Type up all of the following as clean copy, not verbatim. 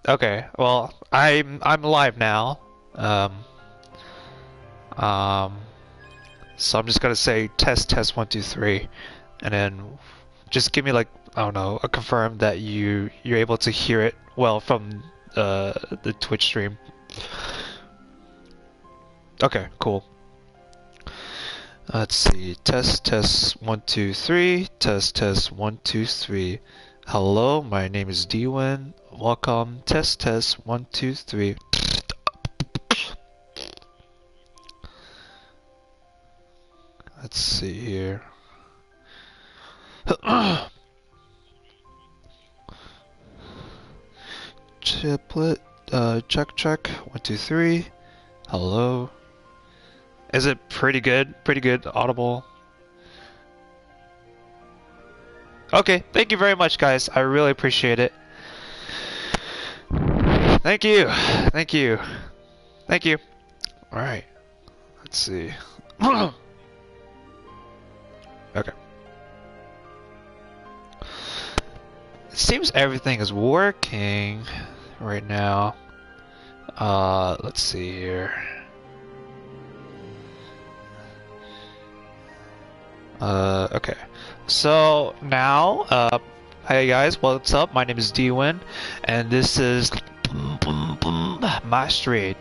Okay, well, I'm live now. Um, um, so I'm just gonna say test 1 2 3, and then just give me like I don't know a confirm that you're able to hear it well from the Twitch stream. Okay, cool. Let's see. Test 1 2 3. Test 1 2 3. Hello, my name is Dwin. Welcome. Test 1 2 3. Let's see here. Chiplet, check. 1 2 3. Hello. Is it pretty good? Pretty good, audible. Okay, thank you very much, guys. I really appreciate it. Thank you. Thank you. Thank you. Alright, let's see. Okay. It seems everything is working right now. Let's see here. Okay. So now, hey guys, what's up? My name is Dwin, and this is my street.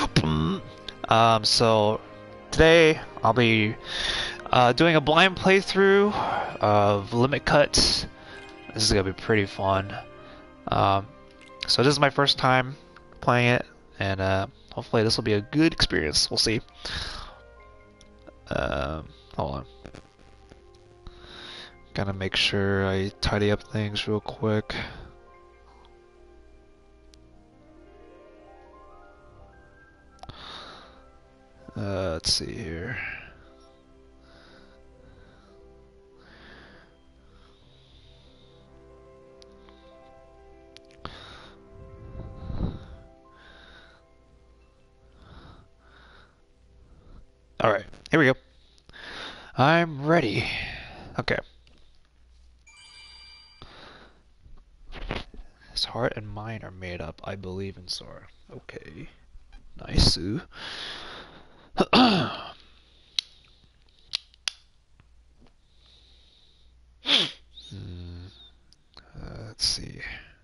So today I'll be doing a blind playthrough of Limit Cuts. This is gonna be pretty fun. Um, so this is my first time playing it, and hopefully this will be a good experience. We'll see. Hold on. Gotta make sure I tidy up things real quick. Let's see here. Alright, here we go. I'm ready. Okay. His heart and mind are made up. I believe in Sora. Okay. Nice, Sue. Hmm. Let's see.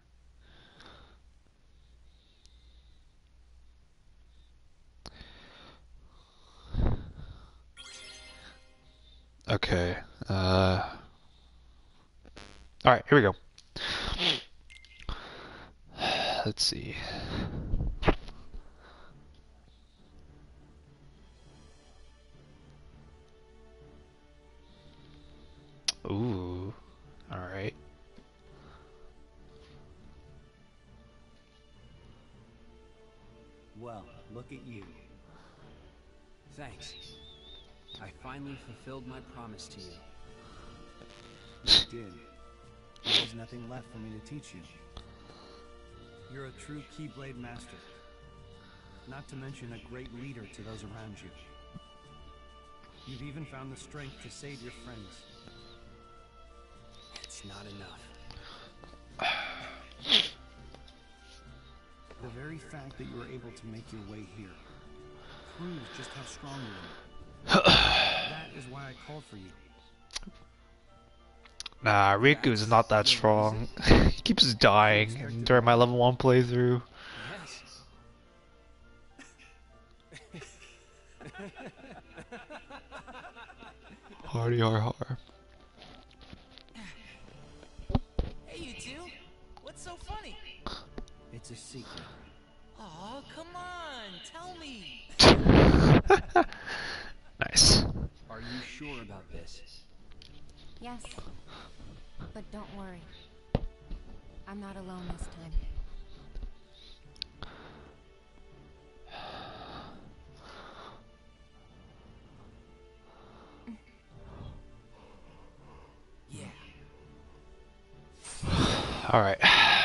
Okay. Alright, here we go. Let's see. Ooh. Alright. Well, look at you. Thanks. I finally fulfilled my promise to you. You did. There's nothing left for me to teach you. You're a true Keyblade master. Not to mention a great leader to those around you. You've even found the strength to save your friends. It's not enough. The very fact that you were able to make your way here proves just how strong you are. That is why I called for you. Nah, Riku's not that strong. He keeps dying during my level 1 playthrough. Yes. Hardy har. Hey, you two! What's so funny? It's a secret. Aw, come on, tell me! Nice. Are you sure about this? Yes, but don't worry. I'm not alone this time. Yeah. Alright.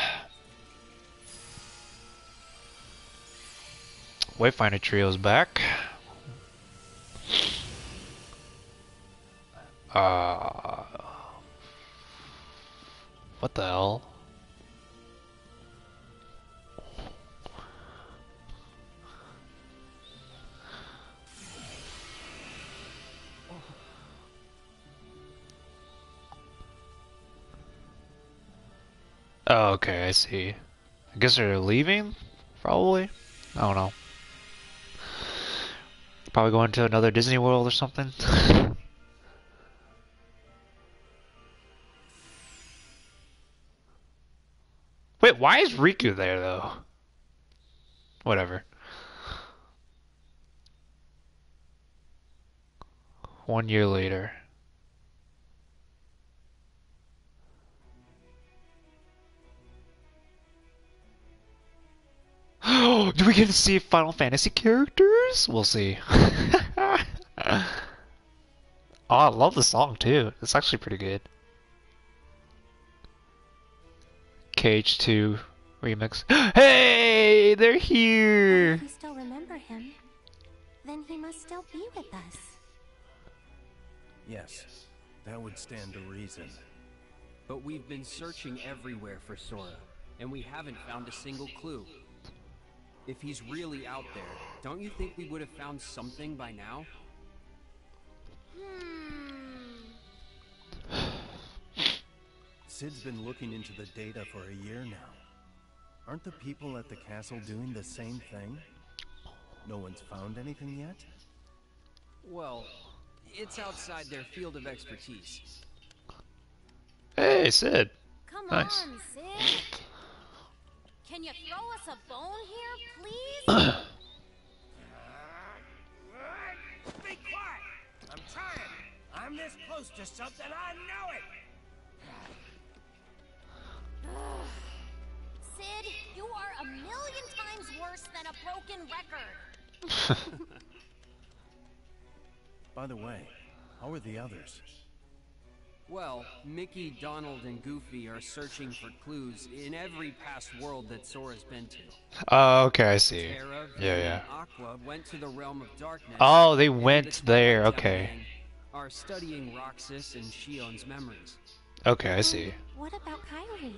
Wayfinder Trio's back. What the hell? Oh, okay, I see. I guess they're leaving? Probably? I don't know. Probably going to another Disney World or something. Wait, why is Riku there though? Whatever. 1 year later. Do we get to see Final Fantasy characters? We'll see. Oh, I love the song too. It's actually pretty good. KH2 remix. Hey, they're here. If we still remember him, then he must still be with us. Yes, that would stand to reason. But we've been searching everywhere for Sora, and we haven't found a single clue. If he's really out there, don't you think we would have found something by now? Cid's been looking into the data for a year now. Aren't the people at the castle doing the same thing? No one's found anything yet? Well, it's outside their field of expertise. Hey, Cid. Come Nice. on, Cid. Can you throw us a bone here, please? Be quiet! I'm trying! I'm this close to something, I know it! Cid, you are a million times worse than a broken record. By the way, how are the others? Well, Mickey, Donald, and Goofy are searching for clues in every past world that Sora's been to. Oh, okay, I see. Terra, Yeah, Vivi, yeah. and Aqua went to the realm of darkness. Oh, they and went the there, Twilight okay. Gang are studying Roxas and Shion's memories. Okay, I see. What about Kairi?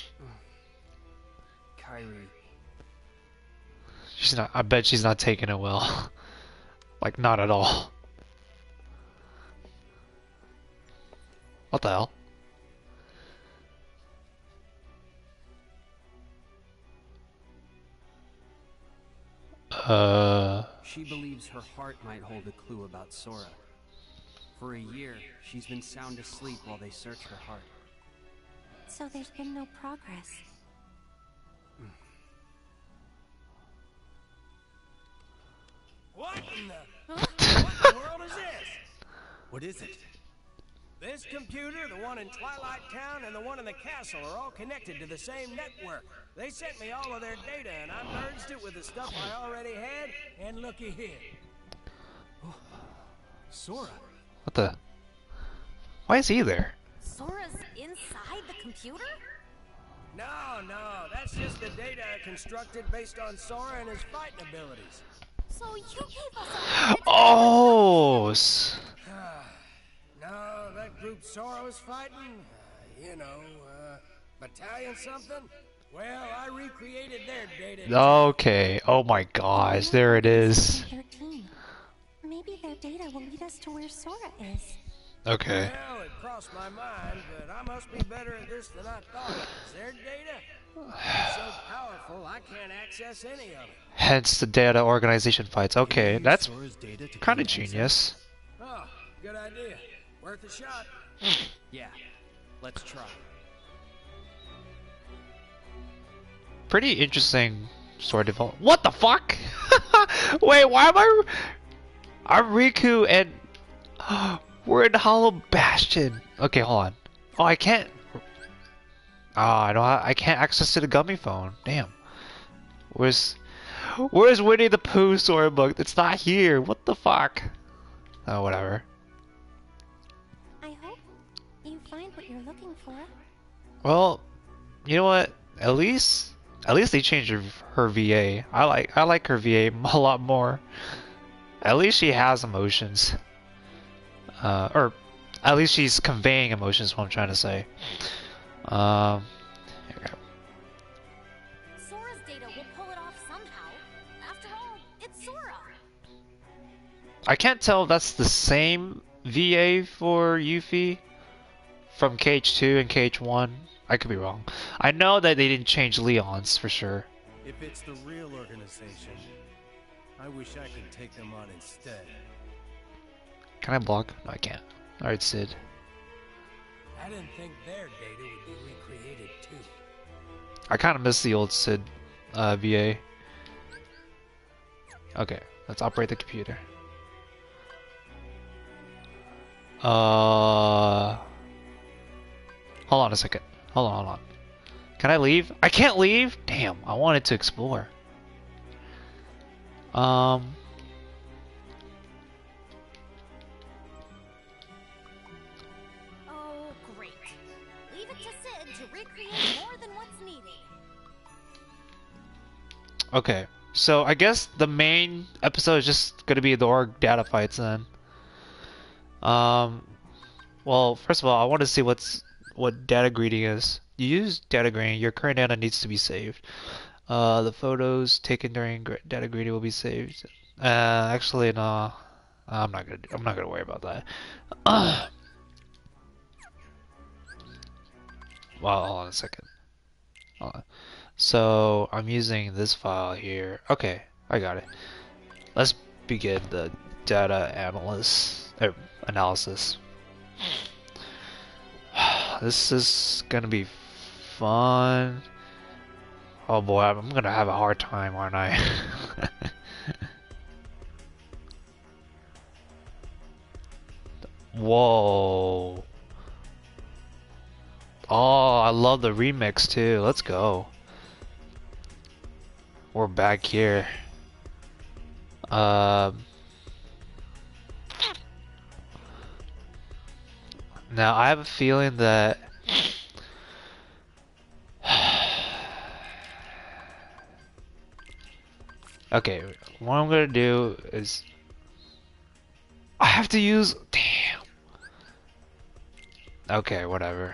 Kairi. She's not. I bet she's not taking it well. Like, not at all. What the hell? She believes her heart might hold a clue about Sora. For a year, she's been sound asleep while they search her heart. So there's been no progress. What in the... What in the world is this? What is it? This computer, the one in Twilight Town, and the one in the castle are all connected to the same network. They sent me all of their data, and I merged it with the stuff I already had, and looky here. Sora? What the? Why is he there? Sora's inside the computer? No, that's just the data I constructed based on Sora and his fighting abilities. So you gave us a Oh, No, that group Sora was fighting, battalion something? Well, I recreated their data. okay. Oh my gosh, there it is. 13. Maybe their data will lead us to where Sora is. Okay. Well, it crossed my mind, but I must be better at this than I thought. Is their data? It's so powerful, I can't access any of it. Hence the data organization fights. Okay, Use that's Sora's data to kind of gain access? genius. Oh, good idea. Worth a shot. Yeah, let's try. Pretty interesting story development. What the fuck? Wait, why am I'm Riku and we're in Hollow Bastion. Okay, hold on. Oh, I can't. I can't access to the gummy phone. Damn. Where's Winnie the Pooh storybook? It's not here. What the fuck? Oh, whatever. I hope you find what you're looking for. Well, you know what? At least they changed her VA. I like her VA a lot more. At least she has emotions. Or at least she's conveying emotions. Is what I'm trying to say. Here we go. Sora's data will pull it off somehow. After all, it's Sora. I can't tell if that's the same VA for Yuffie from KH2 and KH1. I could be wrong. I know that they didn't change Leon's for sure. If it's the real organization, I wish I could take them on instead. Can I block? No, I can't. Alright, Sid. I didn't think their data would be recreated too. I kind of miss the old Sid VA. Okay, let's operate the computer. Hold on a second. Hold on. Can I leave? I can't leave? Damn, I wanted to explore. Oh, great. Leave it to Sid to recreate more than what's needed. Okay, so I guess the main episode is just gonna be the org data fights then. Well, first of all, I want to see what data greeting is. You use data greeting, your current data needs to be saved. The photos taken during data greeting will be saved. Actually, no, I'm not gonna worry about that. Well, hold on a second. Hold on. So I'm using this file here. Okay, I got it. Let's begin the data analysis. This is gonna be fun. Oh boy, I'm gonna have a hard time, aren't I? Whoa. Oh, I love the remix too. Let's go. We're back here. Now I have a feeling that okay, what I'm gonna do is I have to use damn. Okay, whatever.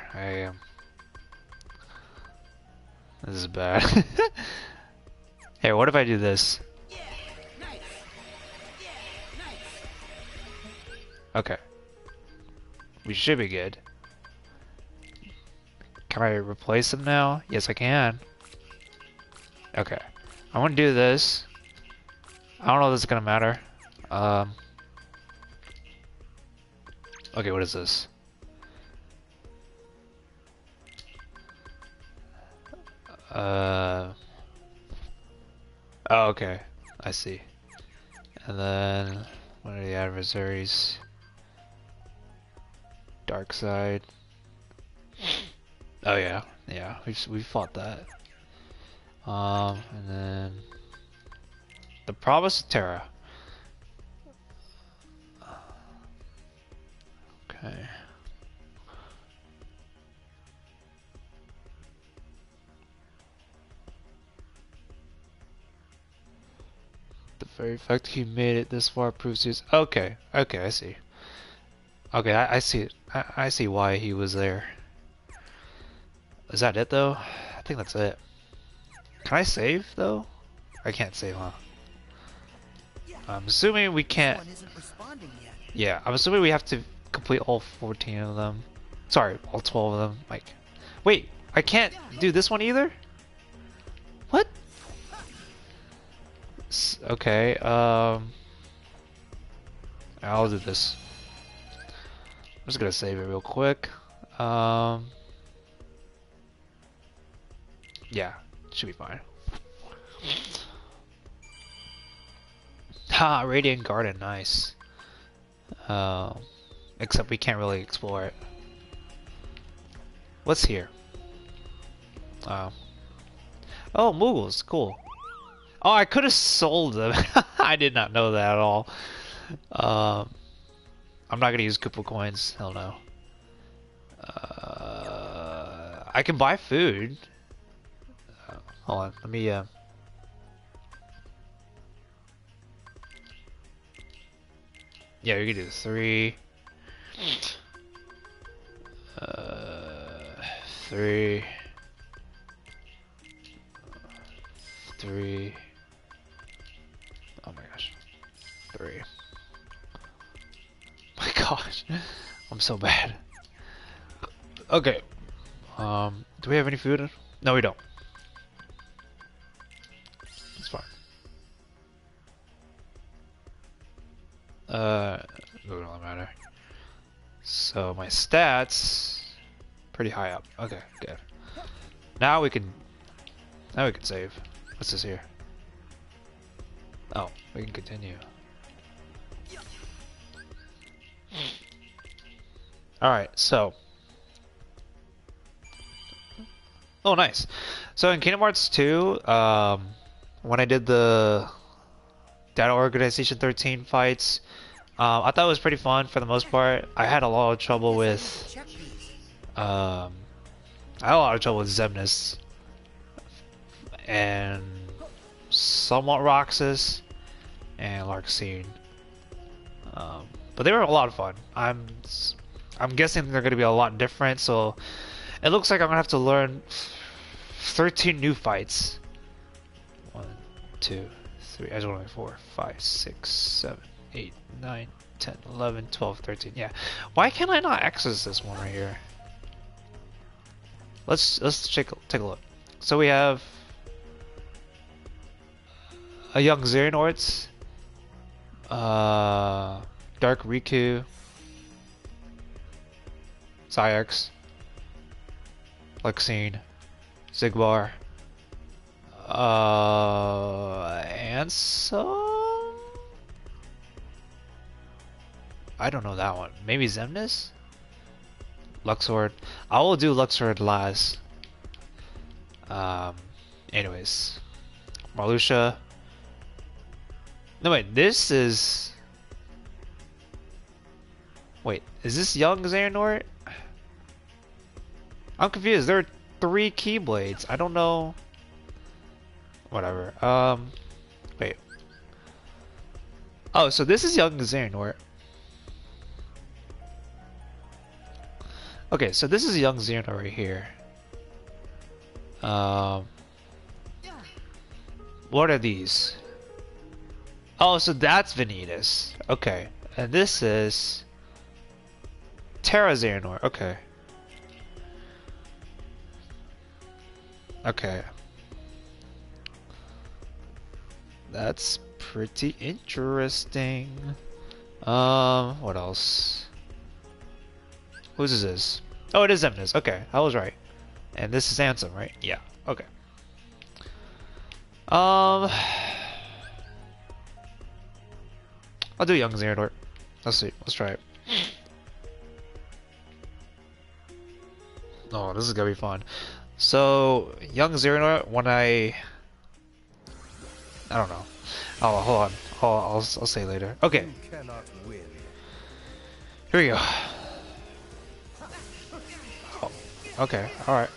This is bad. Hey, what if I do this? Okay. We should be good. Can I replace them now? Yes, I can. Okay. I want to do this. I don't know if this is gonna matter. Okay, what is this? Oh, okay. I see. And then, what are the adversaries? Dark side. Oh yeah, we fought that. And then the Promise of Terra. Okay. The very fact he made it this far proves he's okay. Okay, I see. Okay, I see it. I see why he was there. Is that it though? I think that's it. Can I save though? I can't save, huh? I'm assuming we can't. Yeah, I'm assuming we have to complete all 14 of them. Sorry, all 12 of them. Like, wait, I can't do this one either? What? Okay, I'll do this. I'm just gonna save it real quick. Yeah, should be fine. Ha, Radiant Garden, nice. Except we can't really explore it. What's here? Oh, Moogles, cool. Oh, I could have sold them. I did not know that at all. I'm not gonna use Koopa coins. Hell no. I can buy food. Hold on, let me. Yeah, you can do 3. 3. 3. Oh my gosh. 3. My gosh. I'm so bad. Okay. Do we have any food? No, we don't. It's fine. It doesn't really matter. So my stats pretty high up. Okay, good. Now we can save. What's this here? Oh, we can continue. Alright, so oh nice. So in Kingdom Hearts 2, when I did the Data Organization 13 fights, I thought it was pretty fun for the most part. I had a lot of trouble with Xemnas and somewhat Roxas and Larxene. But they were a lot of fun. I'm guessing they're going to be a lot different, so it looks like I'm going to have to learn 13 new fights. 1, 2, 3, I don't know, 4, 5, 6, 7, 8, 9, 10, 11, 12, 13. Yeah. Why can't I not access this one right here? Let's take a look. So we have a young Xehanort, Dark Riku, Saïx, Lexine, Xigbar, Ansem? I don't know that one. Maybe Xemnas? Luxord. I will do Luxord last. Anyways. Marluxia. No wait, this is... Wait, is this young Xehanort? I'm confused. There are 3 Keyblades. I don't know. Whatever. Wait. Oh, so this is young Xehanort. Okay, so this is young Xehanort right here. What are these? Oh, so that's Vanitas. Okay. And this is Terra Xehanort. Okay. Okay. That's pretty interesting. What else? Whose is this? Oh, it is Xemnas. Okay, I was right. And this is Ansem, right? Yeah. Okay. I'll do young Xehanort. Let's see. Let's try it. Oh, this is gonna be fun. So, young Xehanort, when I don't know. Oh, hold on. I'll say later. Okay. Here we go. Oh, okay. All right.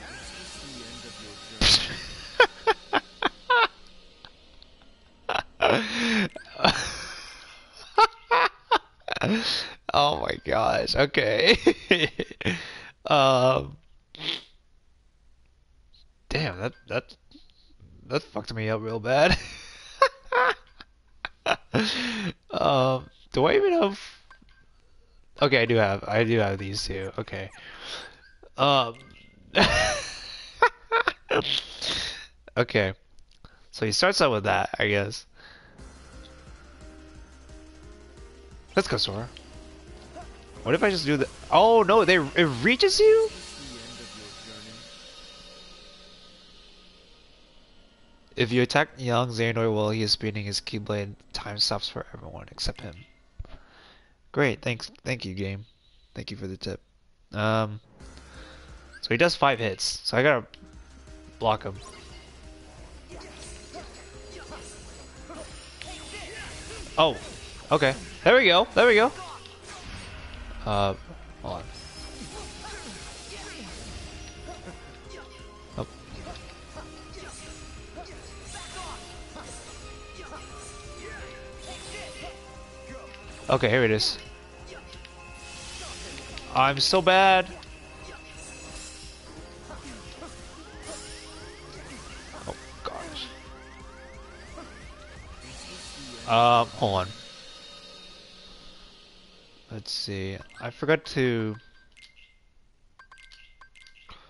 Oh my gosh. Okay. Damn, that fucked me up real bad. Do I even have? Okay, I do have these two. Okay. Okay. So he starts out with that, I guess. Let's go, Sora. What if I just do the? Oh no, it reaches you. If you attack young Xehanort while he is spinning his Keyblade, time stops for everyone except him. Great, thank you, game. Thank you for the tip. So he does 5 hits, so I gotta block him. Oh, okay. There we go. There we go. Hold on. Oh. Okay, here it is. I'm so bad. Oh gosh. Hold on. Let's see. I forgot to.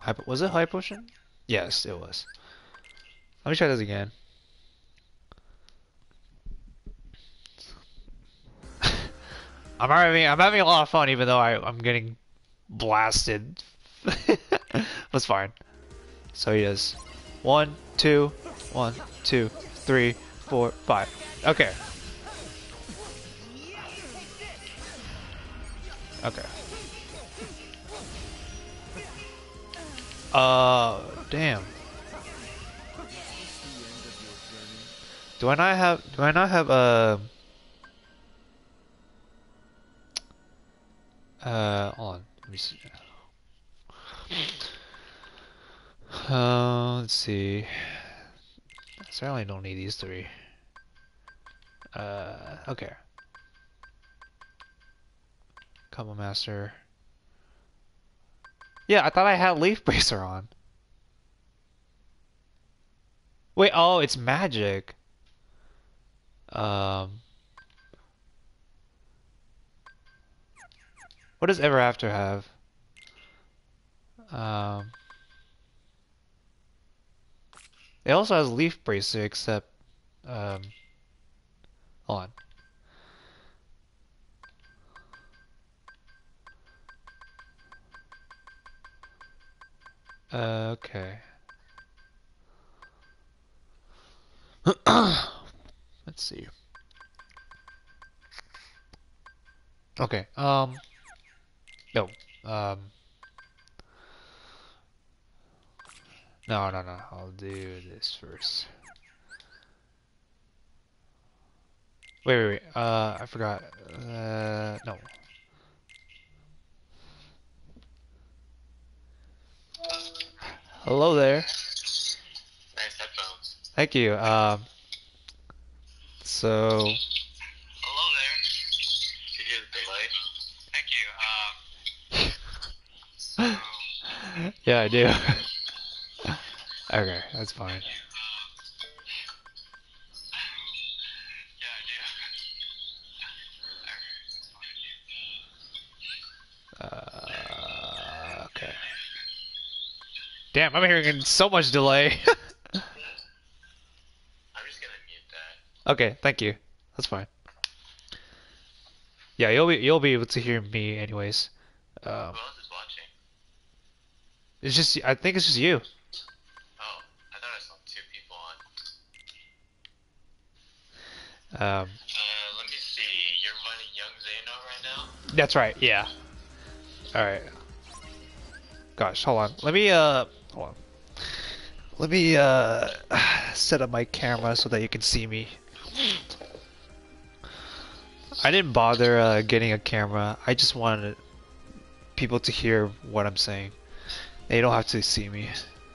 Was it high potion? Yes, it was. Let me try this again. I'm having a lot of fun, even though I'm getting blasted. That's fine. So he does 1, 2, 1, 2, 3, 4, 5. Okay. Okay. Damn. Do I not have hold on, let me see. Let's see. I certainly don't need these three. Okay. Combo Master. Yeah, I thought I had Leaf Bracer on. Wait, oh, it's magic. What does Ever After have? It also has Leaf Bracer, except hold on. Okay. Let's see. Okay, no, no, I'll do this first. Wait, I forgot, no. Hello there. Nice headphones. Thank you, so... Hello there. Did you hear the delay? Thank you. Yeah, I do. Okay, that's fine. Okay. Damn, I'm hearing so much delay. I'm just gonna mute that. Okay, thank you. That's fine. Yeah, you'll be able to hear me anyways. Who else is watching? It's just I think it's just you. Oh, I thought I saw 2 people on. Um, Let me see. You're running Young Xeno right now? that's right. Yeah. All right. Gosh, hold on. Let me hold on. Let me set up my camera so that you can see me. I didn't bother getting a camera. I just wanted people to hear what I'm saying. They don't have to see me.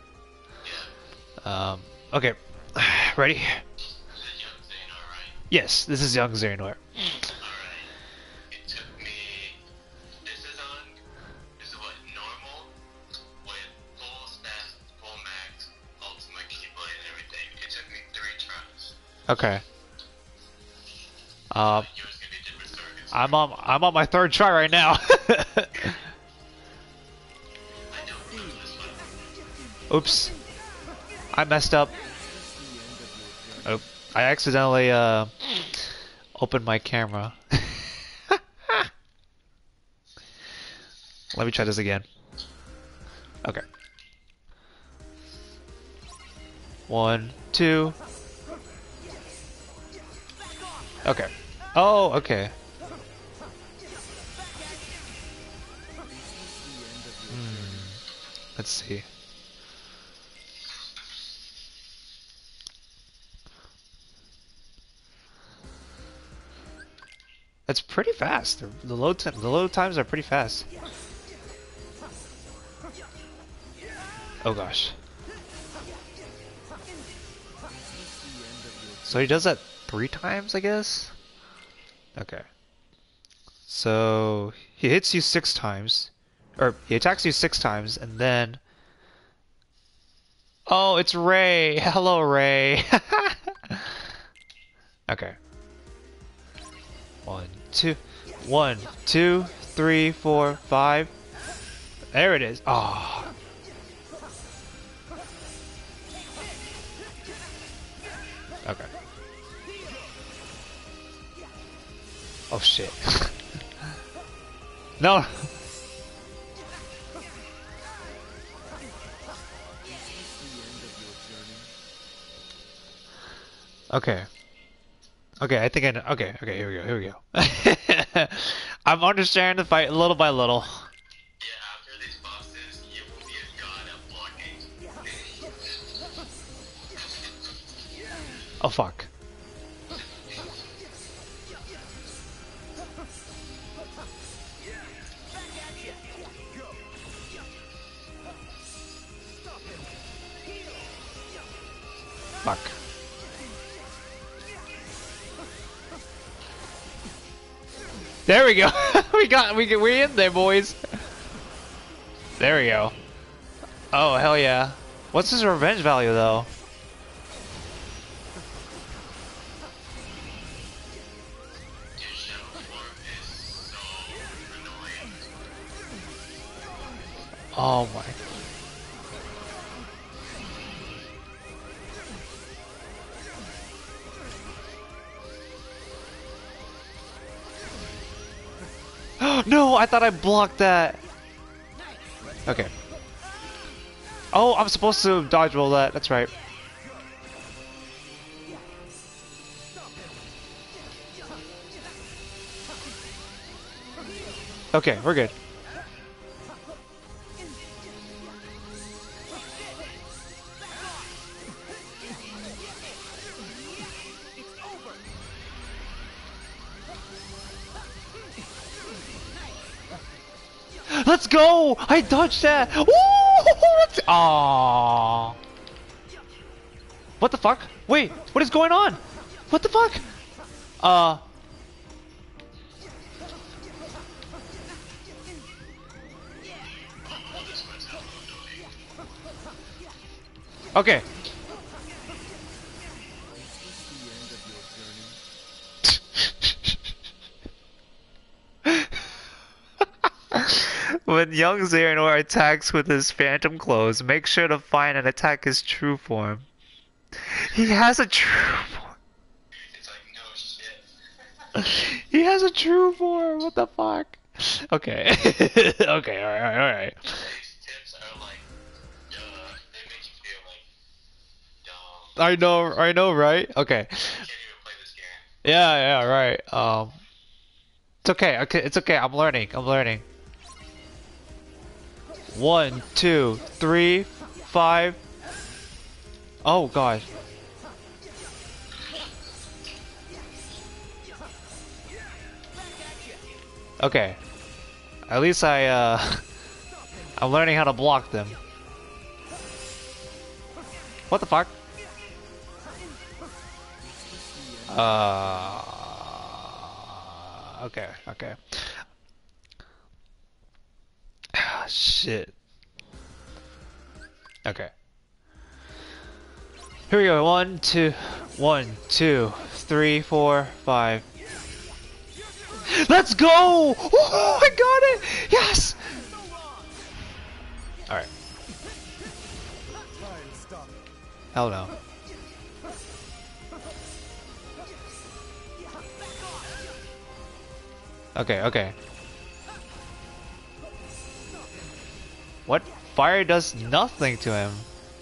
Okay. Ready? This is Young Xeno, right? Yes, this is Young Xehanort. Alright. It took me... This is what? Normal? With full stats, full max, ultimate keyblade and everything. It took me 3 tries. Okay. Yours gonna be different circuits. I'm on my 3rd try right now. I don't remember this one. Oops. I messed up. Oh, I accidentally opened my camera. Let me try this again. Okay. 1, 2. Okay. Oh, okay. Let's see. That's pretty fast. The load times are pretty fast. Oh gosh. So he does that 3 times, I guess? Okay. So he hits you 6 times. Or he attacks you 6 times and then... Oh, it's Ray! Hello, Ray! Okay. 1, 2, 1, 2, 3, 4, 5. There it is. Oh. Oh shit. No. Okay. Okay, I think I know. Okay, okay, here we go, here we go. I'm understanding the fight little by little. Yeah, after these bosses, you will be a god at blocking. Oh fuck. Fuck. There we go. We're in there, boys. There we go. Oh hell yeah. What's his revenge value though? Your shadow form is so annoying. Oh my. No, I thought I blocked that. Okay. Oh, I'm supposed to dodge roll that. That's right. Okay, we're good. Let's go! I dodged that! Woo! Let's... Aww. What the fuck? Wait, what is going on? What the fuck? Okay. When young Xehanort attacks with his phantom clothes, make sure to find and attack his true form. He has a true form. It's like, no shit. He has a true form. What the fuck? Okay. Okay, alright. These tips are like, they make you feel like dumb. I know, right? Okay. You can't even play this game. Yeah, right. It's okay, it's okay, I'm learning. 1, 2, 3, 5. Oh god. Okay. At least I'm learning how to block them. What the fuck? Okay. Ah, shit. Okay. Here we go. 1, 2, 3, 4, 5. Let's go! Oh, I got it! Yes! Alright. Hell no. Okay. What? Fire does nothing to him.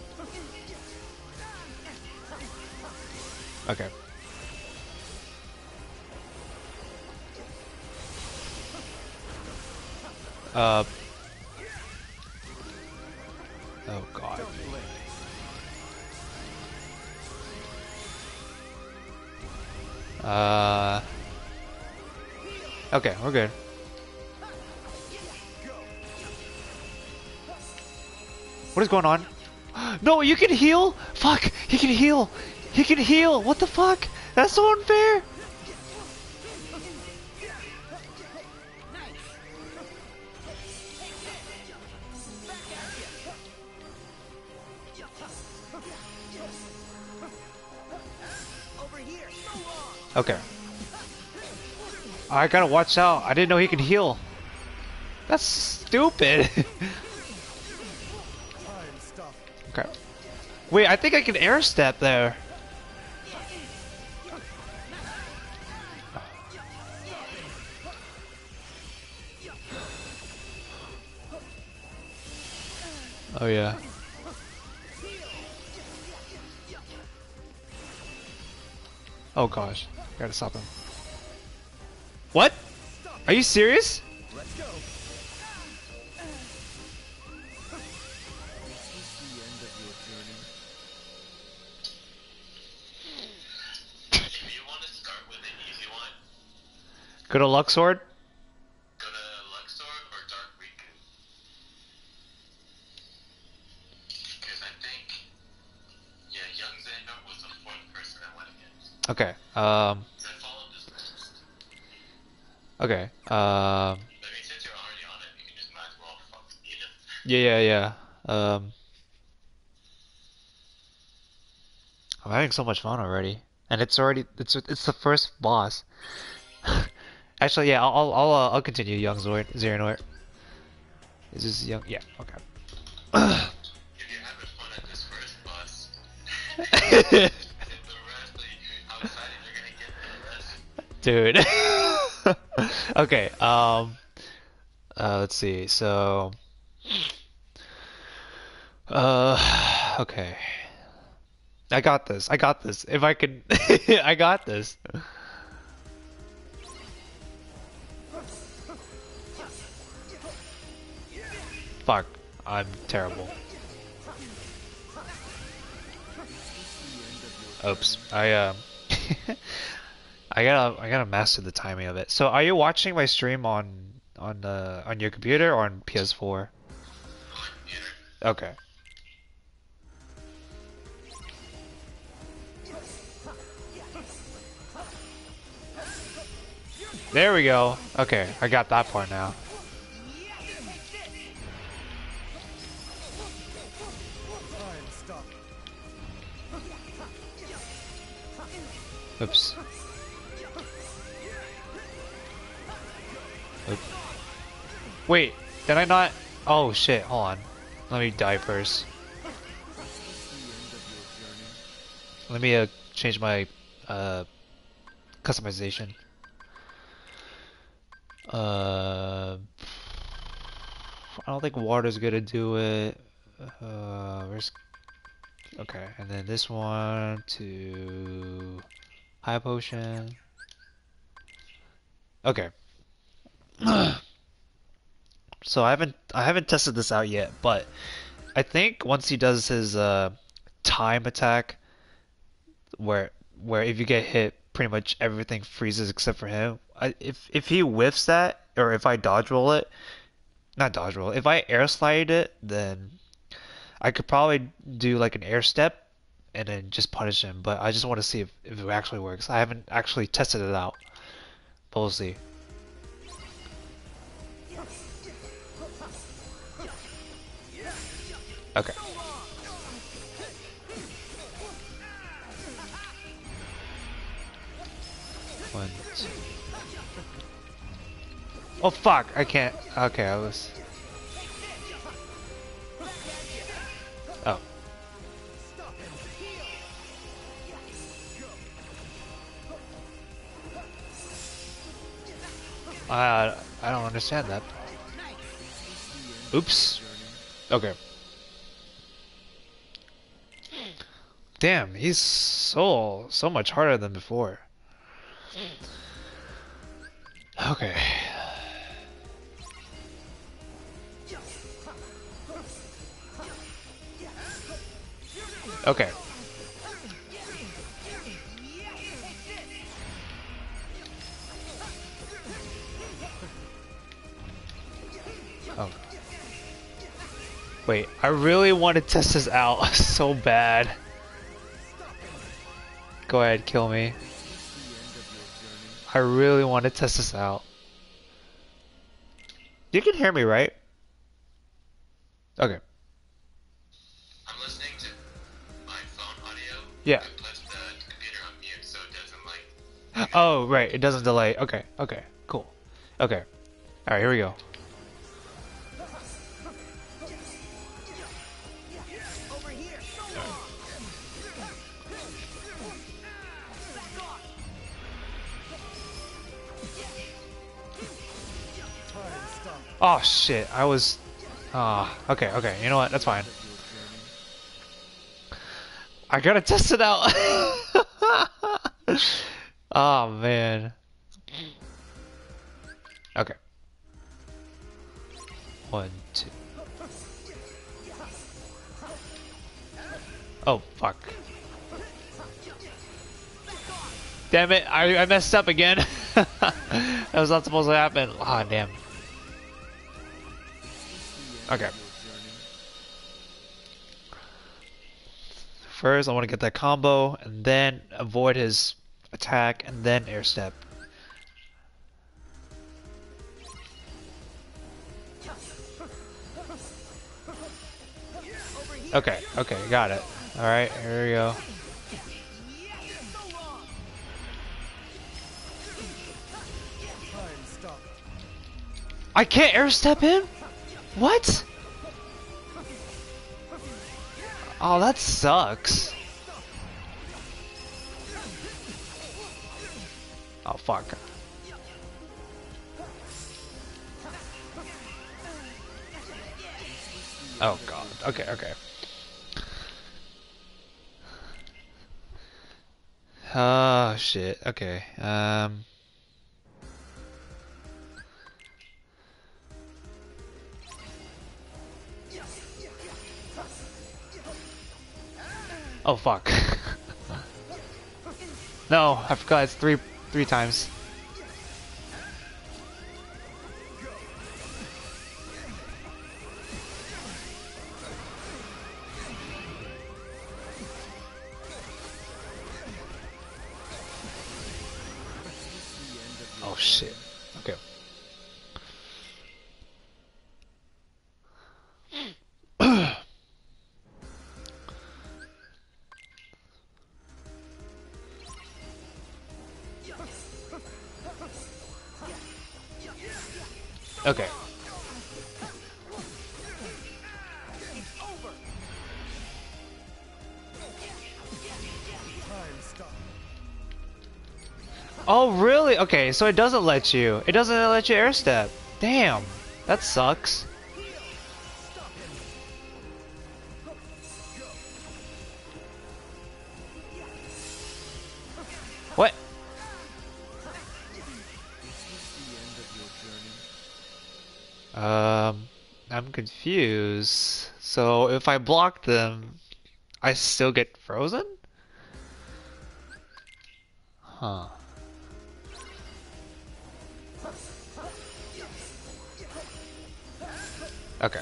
Okay. Oh god. Okay, we're good. What is going on? No, you can heal? Fuck, he can heal. He can heal. What the fuck? That's so unfair. Okay. I gotta watch out. I didn't know he could heal. That's stupid. Okay. Wait, I think I can air step there. Oh yeah. Oh gosh, gotta stop him. What? Are you serious? Let's go. If you want to start with an easy one, Go to Luxord? go to Luxor or Dark Riku. Because I think, yeah, Young Xehanort was the fourth person I went against. Okay. So I followed this list. Okay. I mean, since you're already on it, you can just might as well fuck beat him. Yeah. I'm having so much fun already, and it's the first boss. Actually, yeah, I'll continue Young Xehanort. Is this young? Yeah. Okay. If you're having fun at this first boss, the rest, like, how excited you're gonna get for the rest. Dude. Okay. Let's see. So. Okay. I got this. If I can, I got this. Fuck. I'm terrible. Oops. I gotta master the timing of it. So, are you watching my stream on your computer or on PS4? Okay. There we go. Okay, I got that part now. Oops. Oop. Wait, did I not? Oh shit, hold on. Let me die first. Let me change my customization. I don't think water's gonna do it. Where's... Okay, and then this one to high potion. Okay. So I haven't tested this out yet, but I think once he does his time attack, where if you get hit, pretty much everything freezes except for him. If he whiffs that, or if I dodge roll it, not dodge roll, if I air slide it, then I could probably do like an air step and then just punish him. But I just want to see if it actually works. I haven't actually tested it out, but we'll see. Okay. One, two. Oh fuck! I can't. Okay, I was. Oh. I don't understand that. Oops. Okay. Damn, he's so much harder than before. Okay. Okay. Oh. Wait, I really want to test this out so bad. Go ahead, kill me. I really want to test this out. You can hear me, right? Okay. I'm listening to my phone audio. Yeah. I put the computer on mute so it doesn't like. Oh, right. It doesn't delay. Okay. Okay. Cool. Okay. All right. Here we go. Oh shit! I was Ah, okay, okay. You know what? That's fine. I gotta test it out. Oh man. Okay. 1, 2. Oh fuck. Damn it! I messed up again. That was not supposed to happen. Ah, damn. Okay. First, I want to get that combo, and then avoid his attack, and then air step. Okay, okay, got it. Alright, here we go. I can't air step him? What? Oh, that sucks. Oh, fuck. Oh, God. Okay, okay. Oh, shit. Okay. Oh, fuck. No, I forgot it's three times. Oh shit. Okay. Okay. Oh really? Okay, so it doesn't let you. It doesn't let you air step. Damn. That sucks. What? I'm confused. So if I block them, I still get frozen? Huh. Okay.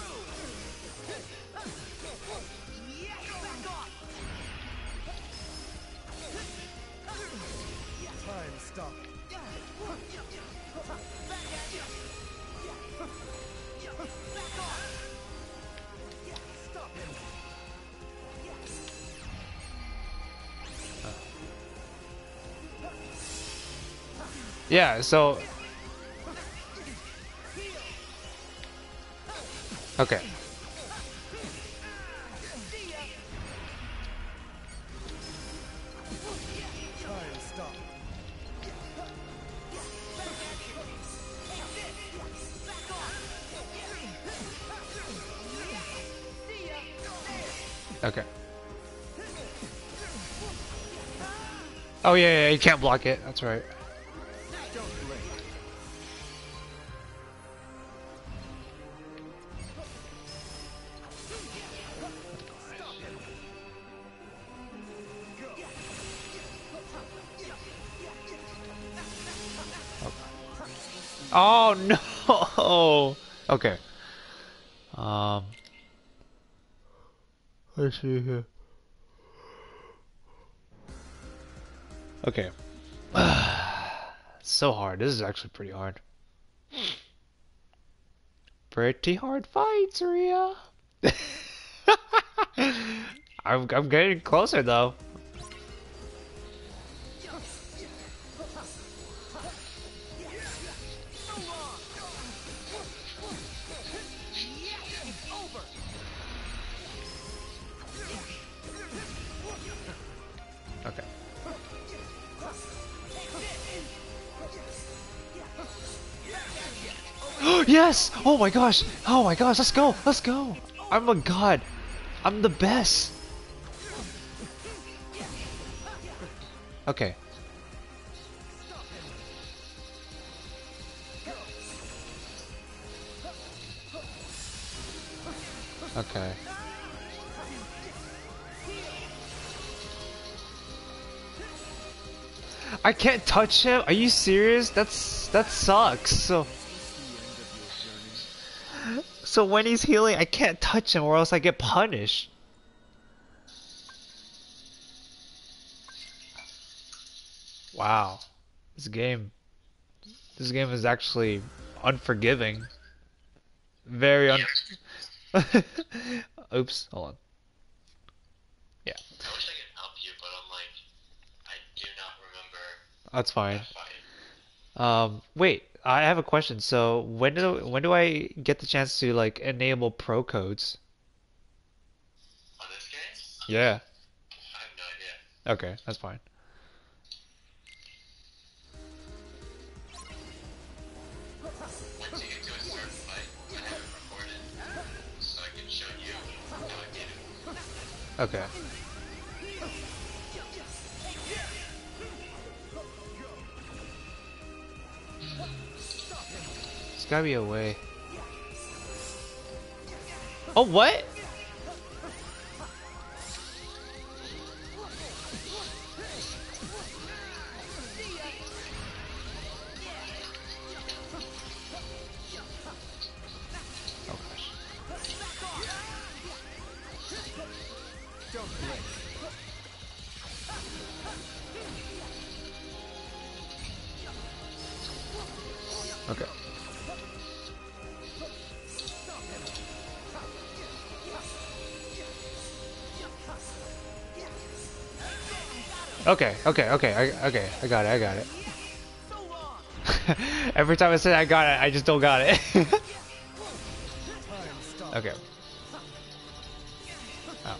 Yeah, so okay. Okay. Oh yeah, you can't block it. That's right. Oh no. Okay. Let's see here. Okay. So hard. This is actually pretty hard. Pretty hard fights, Ria. I'm getting closer though. Okay. Yes! Oh my gosh! Oh my gosh! Let's go! Let's go! I'm a god! I'm the best! Okay. Okay. I can't touch him? Are you serious? That sucks. So when he's healing, I can't touch him or else I get punished. Wow. This game is actually unforgiving. Very Oops, hold on. Yeah. I wish I could help you, but I'm like, I do not remember That's fine. that fight. Wait, I have a question. So when do I get the chance to like enable pro codes? On this game? Yeah. I have no idea. Okay, that's fine. Once you get to a certain fight, I have it recorded, so I can show you how I beat it. Okay. There's gotta be a way. Oh, what? Oh gosh. Okay. Okay, I got it. Every time I say I got it, I just don't got it. Okay. Oh.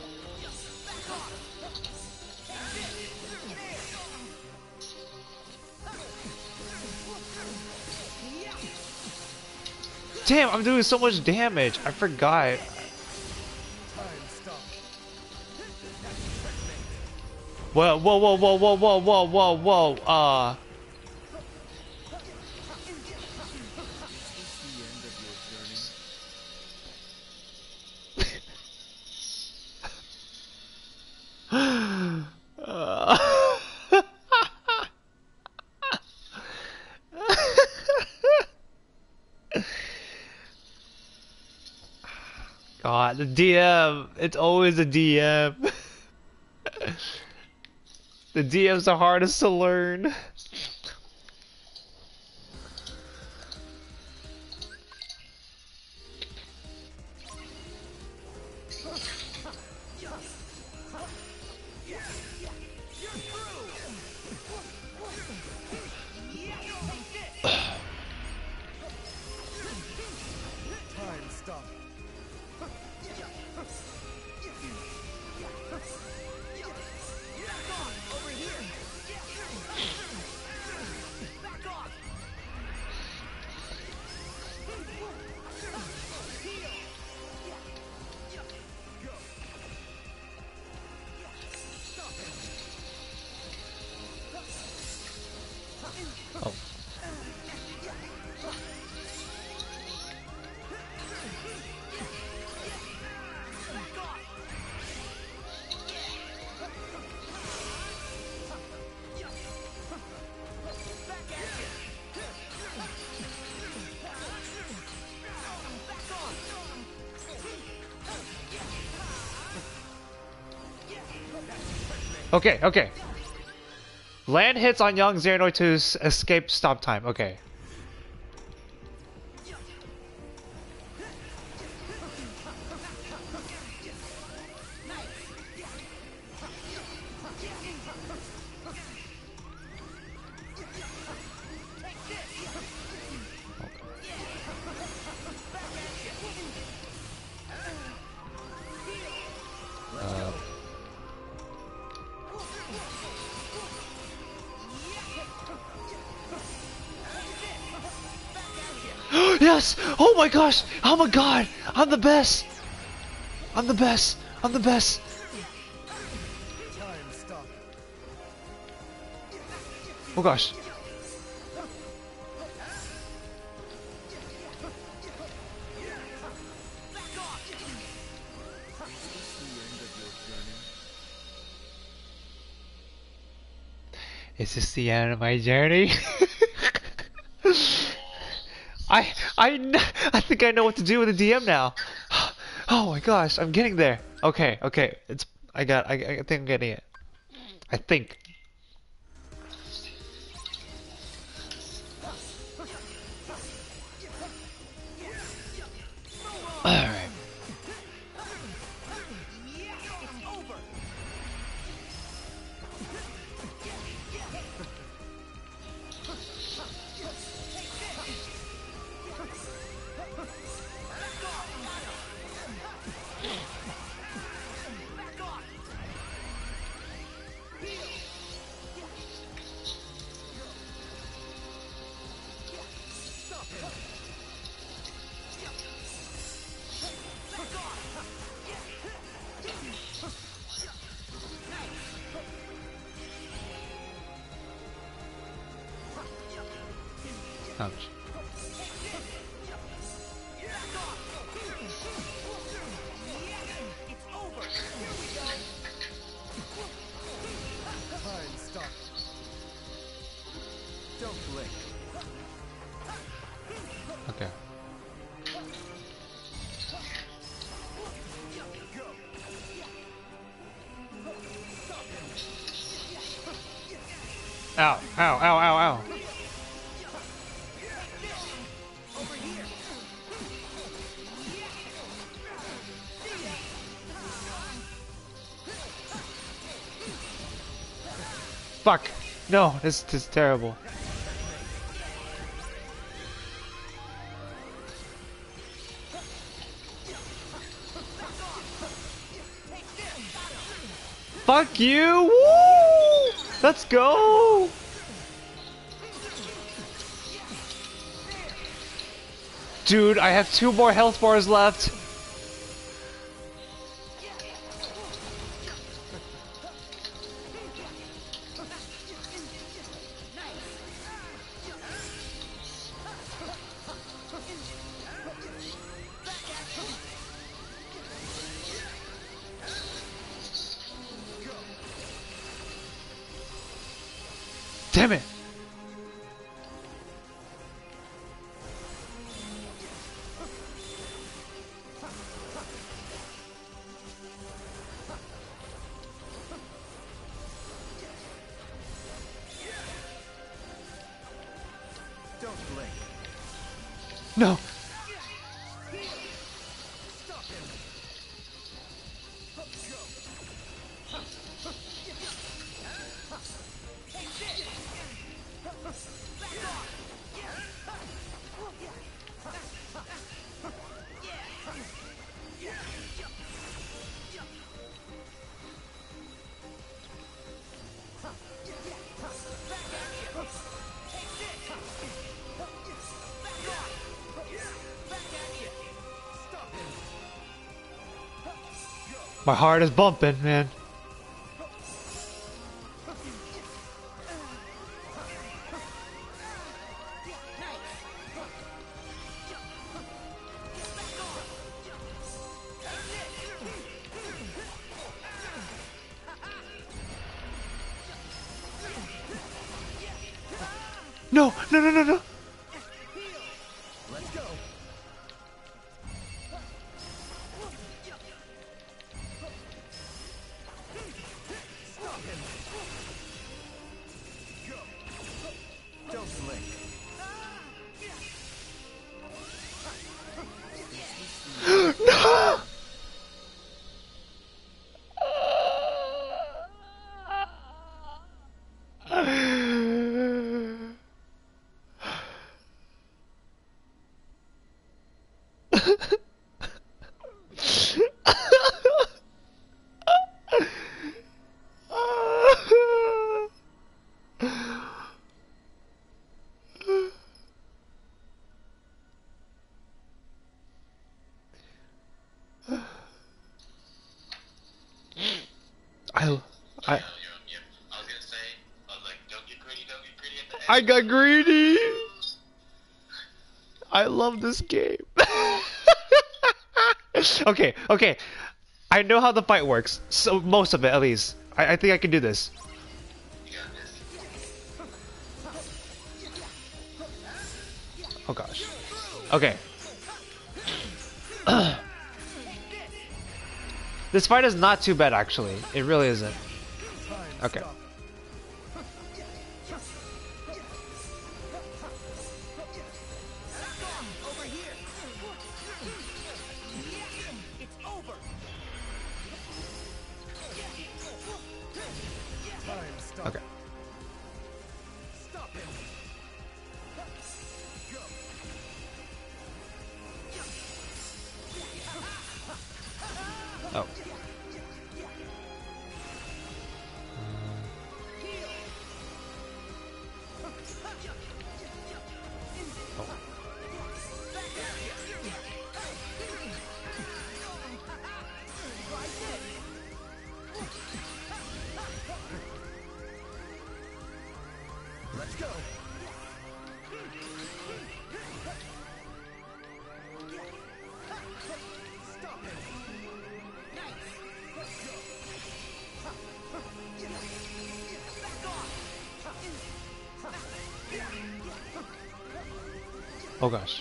Damn, I'm doing so much damage. I forgot. Whoa. God, the DM. It's always a DM. The DM's the hardest to learn. Oh. Okay. Land hits on young Xehanort to escape stop time. Okay. Yes! Oh my gosh! Oh my god! I'm the best! I'm the best! I'm the best! Oh gosh. Is this the end of my journey? I think I know what to do with the DM now. Oh my gosh, I'm getting there. Okay, okay, I think I'm getting it. I think. All right. Ouch. Okay. Ow, ow, ow, ow, ow. Fuck! No, this is terrible. Fuck you! Woo! Let's go! Dude, I have 2 more health bars left. Damn it! Don't blink. No! My heart is bumping, man. No, no, no, no, no. Let's go. Stop him. Go. Don't blink. No! I you're, I was gonna say, like, don't get greedy at the end. I got greedy. I love this game. Okay, okay. I know how the fight works. So most of it, at least. I think I can do this. You got this. Oh gosh. Okay. This fight is not too bad, actually. It really isn't. Okay. Okay. Oh. Let's go. Oh gosh.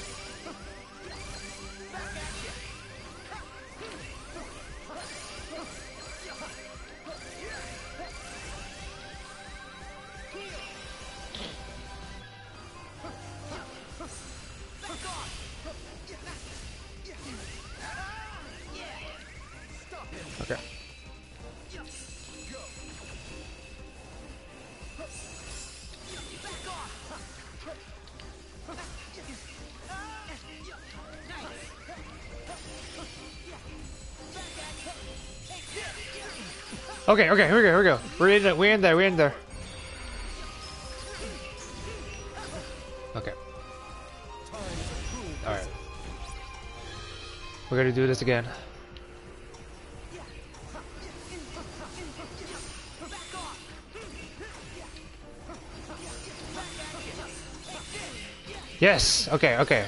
Okay. Okay, okay, here we go, here we go. We're in there, we're in there. Okay. Alright. We're gonna do this again. Yes! Okay, okay.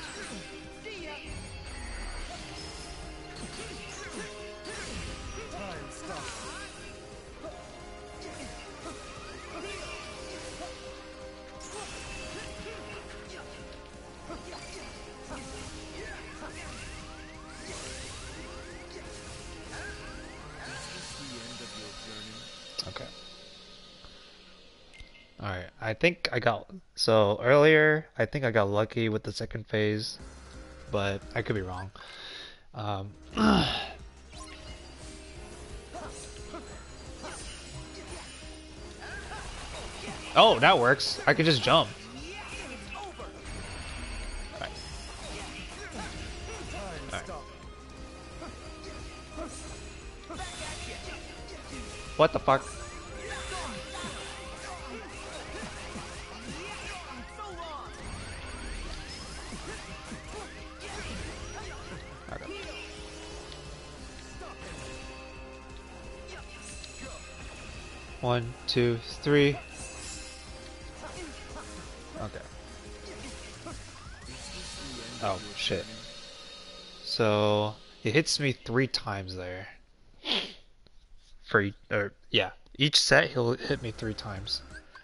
Okay. Alright, I think I got... So, earlier, I think I got lucky with the second phase, but I could be wrong. Oh, that works. I could just jump. Alright. Alright. What the fuck? Okay. 1, 2, 3. Okay. Oh shit. So it hits me 3 times there. Yeah, each set he'll hit me 3 times.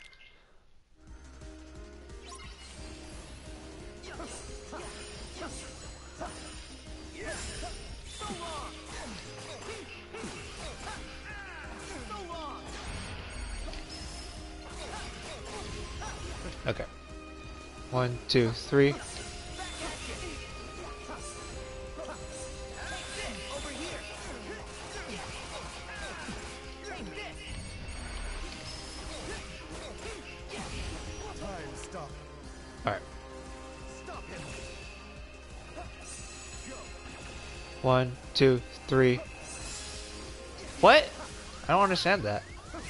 Okay. 1, 2, 3. Alright. 1, 2, 3. What? I don't understand that.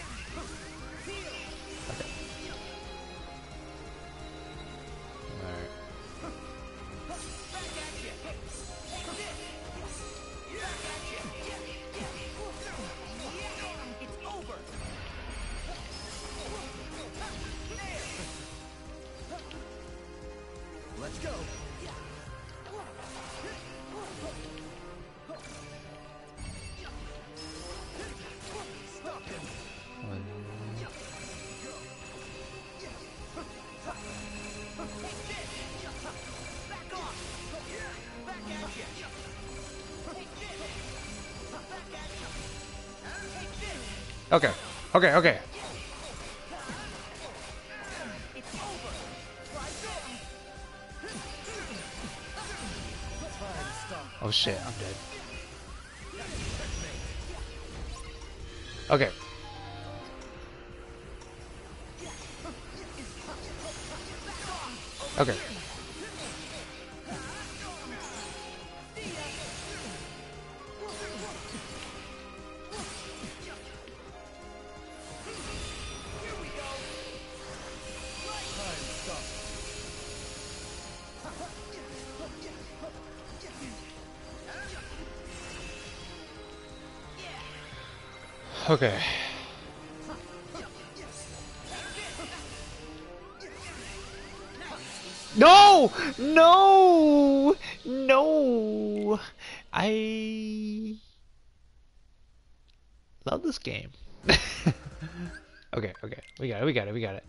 Okay. Alright. Okay. Okay, okay. Oh shit, I'm dead. Okay. Okay. Okay. No! No! No! I love this game. Okay, okay. We got it, we got it, we got it.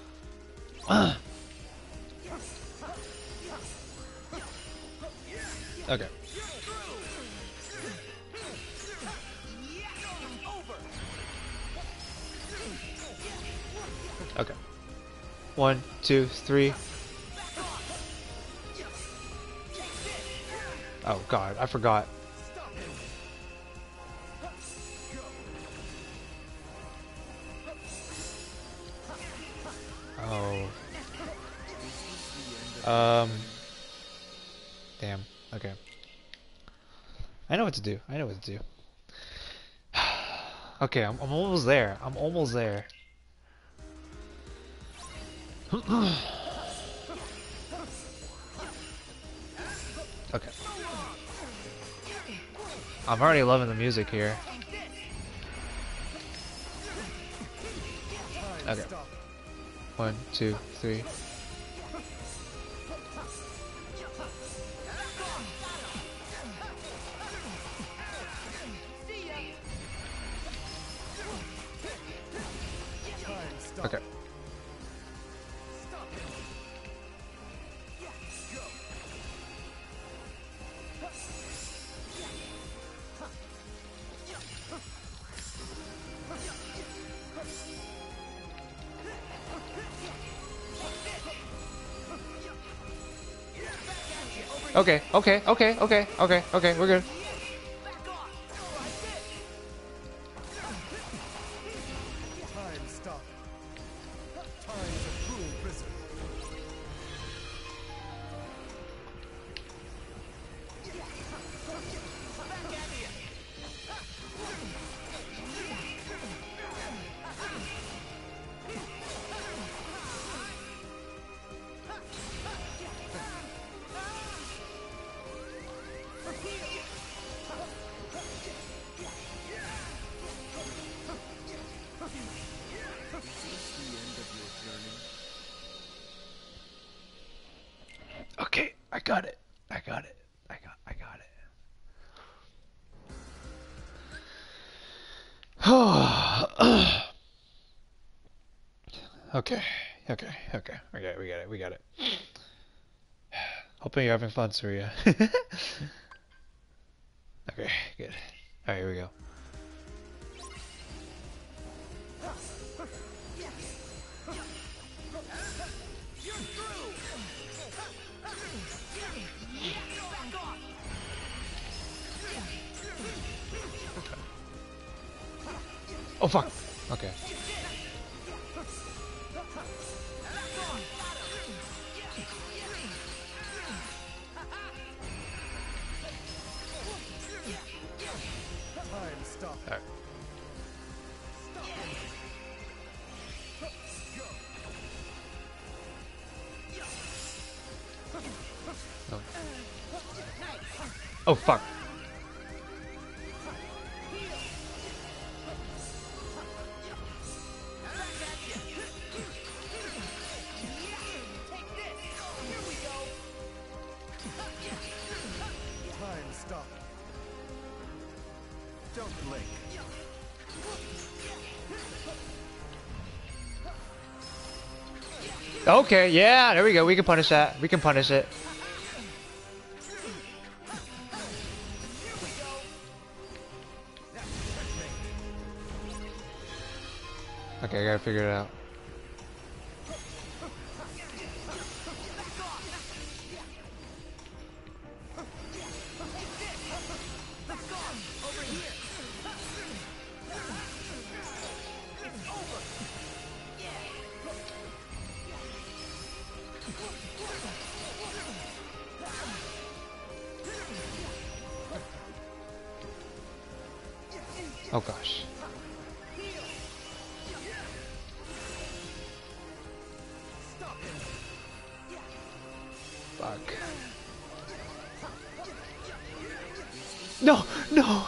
Okay. Okay. 1, 2, 3. Oh god, I forgot. Oh. Damn. Okay. I know what to do. I know what to do. Okay, I'm almost there. I'm almost there. Okay. I'm already loving the music here. Okay. 1, 2, 3. Okay. Okay, okay, okay, okay, okay, okay, we're good. Time stop. Time is a cruel prison. Okay, I got it. I got it. I got it. Okay, okay, okay. We got it, we got it, we got it. Hoping you're having fun, Surya. Okay, good. Alright, here we go. Oh fuck! Okay. Time stop. Alright. Oh. Oh fuck! Time stop. Don't blink. Okay, yeah, there we go. We can punish that. We can punish it. Okay, I gotta figure it out. Oh gosh. Fuck. No, no.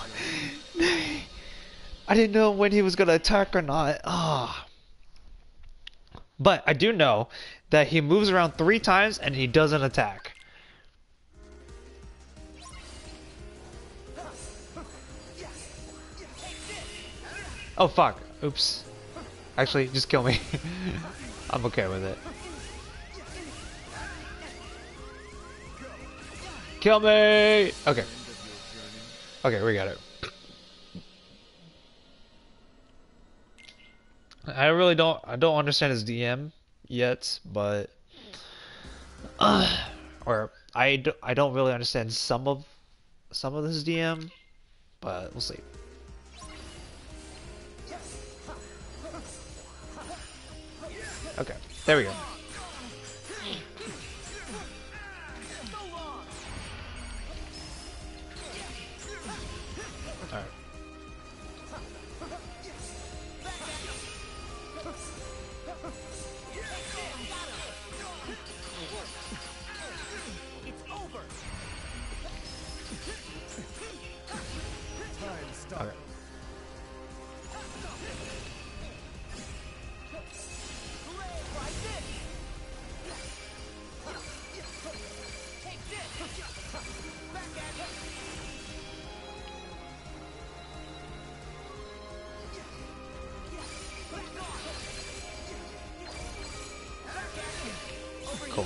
I didn't know when he was gonna attack or not. Ah. But I do know that he moves around 3 times and he doesn't attack. Oh fuck. Oops. Actually, just kill me. I'm okay with it. Kill me! Okay. Okay, we got it. I don't understand his DM yet, but or I don't really understand some of this DM, but we'll see. Okay, there we go. Alright. Okay. Cool.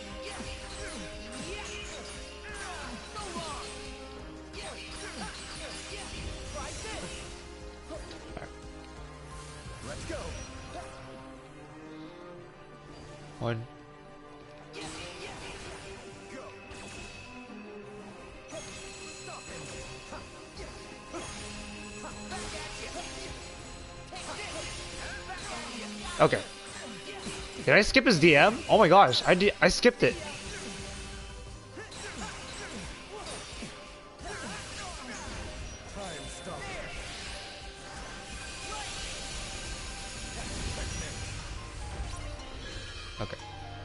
Let's go. One. Okay. Did I skip his DM? Oh my gosh, I skipped it. Okay.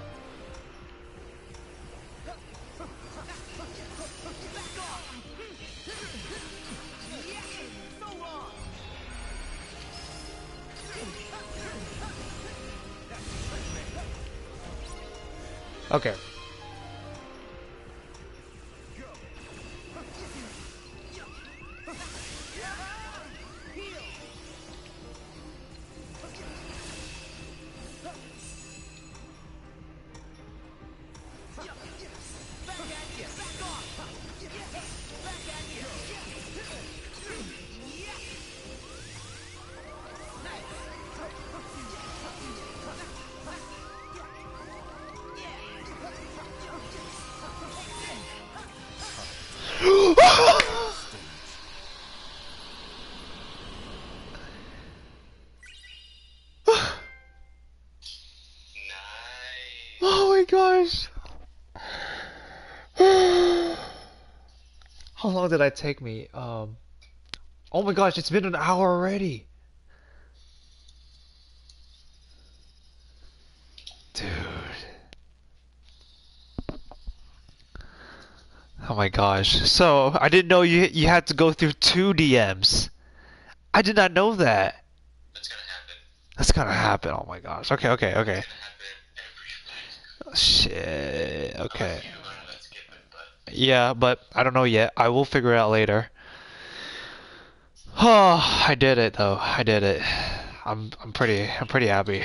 Okay. Oh my gosh. How long did that take me? Oh my gosh, it's been an hour already. Dude. Oh my gosh. So, I didn't know you had to go through 2 DMs. I did not know that. That's gonna happen. That's gonna happen. Oh my gosh. Okay, okay, okay. It's gonna happen every place. Shit. Okay. You learn how to skip it, but Yeah, but I don't know yet. I will figure it out later. Oh, I did it though. I did it. I'm pretty happy.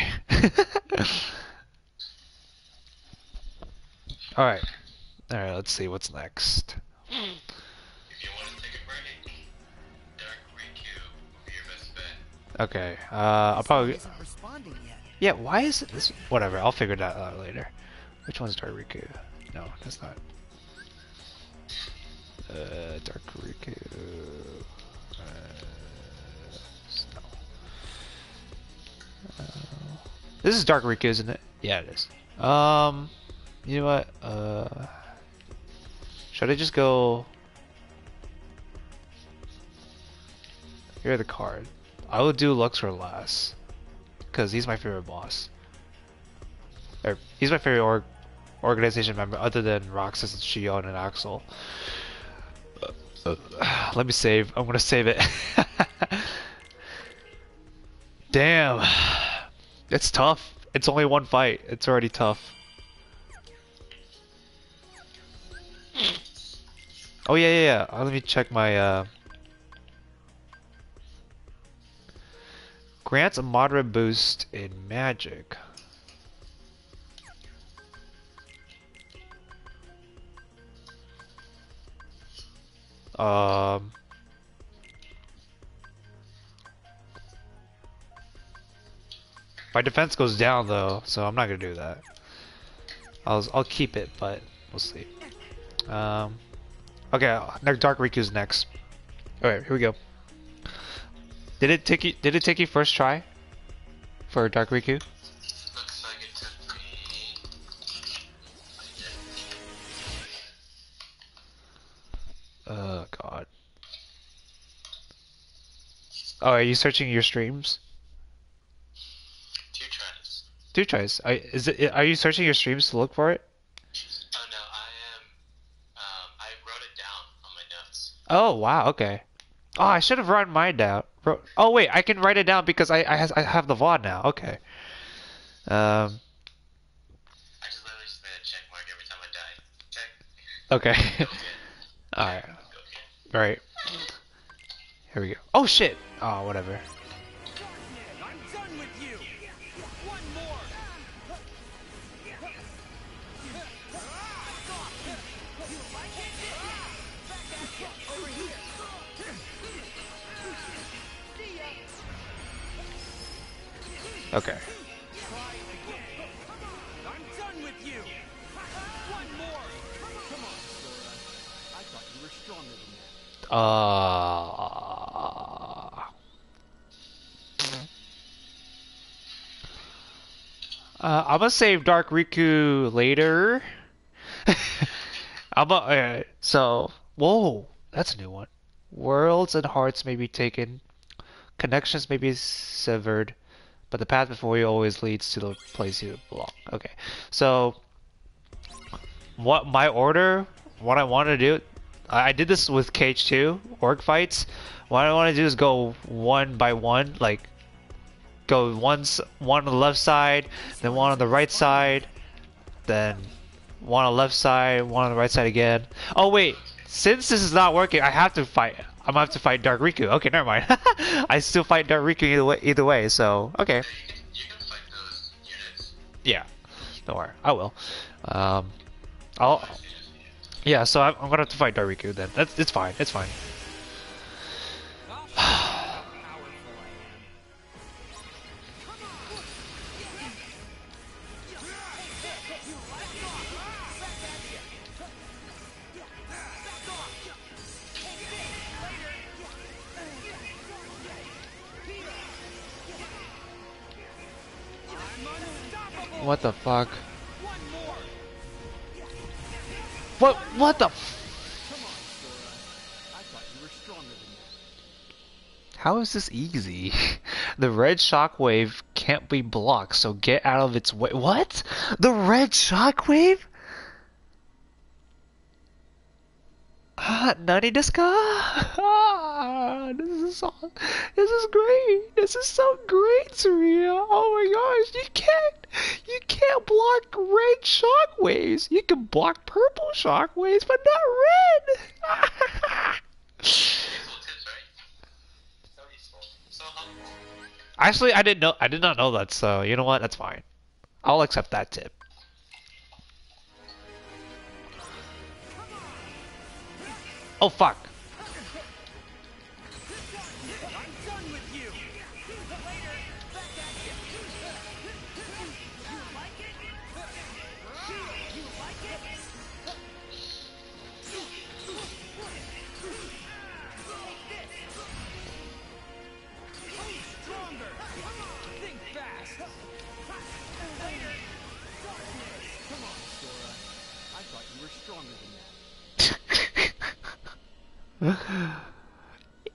All right. All right, let's see what's next. if you want to take a break, Dark Riku would be your best bet. Okay. I'll probably. Isn't responding yet. Yeah. Why is it this? Whatever. I'll figure that out later. Which one's Dark Riku? No, that's not. Dark Riku. No. This is Dark Riku, isn't it? Yeah, it is. You know what? Should I just go? Here are the card. I will do Luxor last, cause he's my favorite boss. Or he's my favorite organization member, other than Roxas and Shion and Axel. Let me save. I'm gonna save it. Damn, it's tough. It's only one fight. It's already tough. Oh yeah. Let me check my. Grants a moderate boost in magic. My defense goes down though, so I'm not gonna do that. I'll keep it, but we'll see. Okay, Dark Riku's next. Alright, here we go. Did it take you first try for Dark Riku? Looks like it took me. Oh god. Oh, are you searching your streams? 2 tries. 2 tries. Are you searching your streams to look for it? Oh no, I am. I wrote it down on my notes. Oh wow, okay. Oh, I should have written mine down. Oh wait, I can write it down because I have the VOD now. Okay. I just literally just made a check mark every time I die. Check. Okay. Go All right. here. All right. Here we go. Oh shit. Oh whatever. I'm done with you. One more. Okay. I'm done with you. One more. Come on, Sora. I thought you were stronger than that. I'm gonna save Dark Riku later. So, whoa, that's a new one. Worlds and hearts may be taken, connections may be severed, but the path before you always leads to the place you belong. Okay, so what I want to do, I did this with KH2 orc fights. What I want to do is go one by one, like go one on the left side, then one on the right side, then one on the left side, one on the right side again. Oh wait, since this is not working, I'm gonna have to fight Dark Riku. Okay, never mind. I still fight Dark Riku either way. So okay. You can fight those units. Yeah, don't worry, I will. Yeah, so I'm gonna have to fight Dark Riku then. It's fine. It's fine. What the fuck? What the How is this easy? The red shockwave can't be blocked, so get out of its way. What? The red shockwave? Nani desu ka? This is great. This is so great, Saria. Oh my gosh, you can't block red shockwaves. You can block purple shockwaves, but not red. Actually, I did not know that, so you know what? That's fine. I'll accept that tip. Oh fuck. I'm done with you.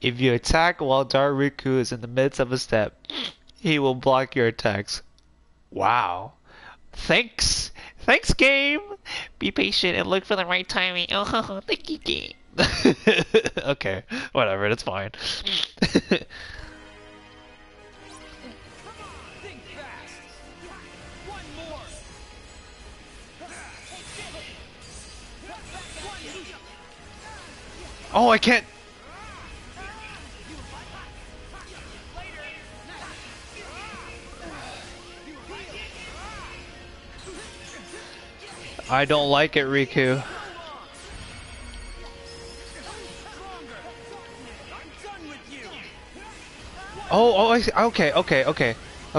If you attack while Dark Riku is in the midst of a step, he will block your attacks. Wow. Thanks. Thanks, game. Be patient and look for the right timing. Oh, thank you, game. Okay, whatever, that's fine. Think fast. One more. Oh, I can't. I don't like it, Riku. I'm done with you. Oh, I see. Okay. Okay.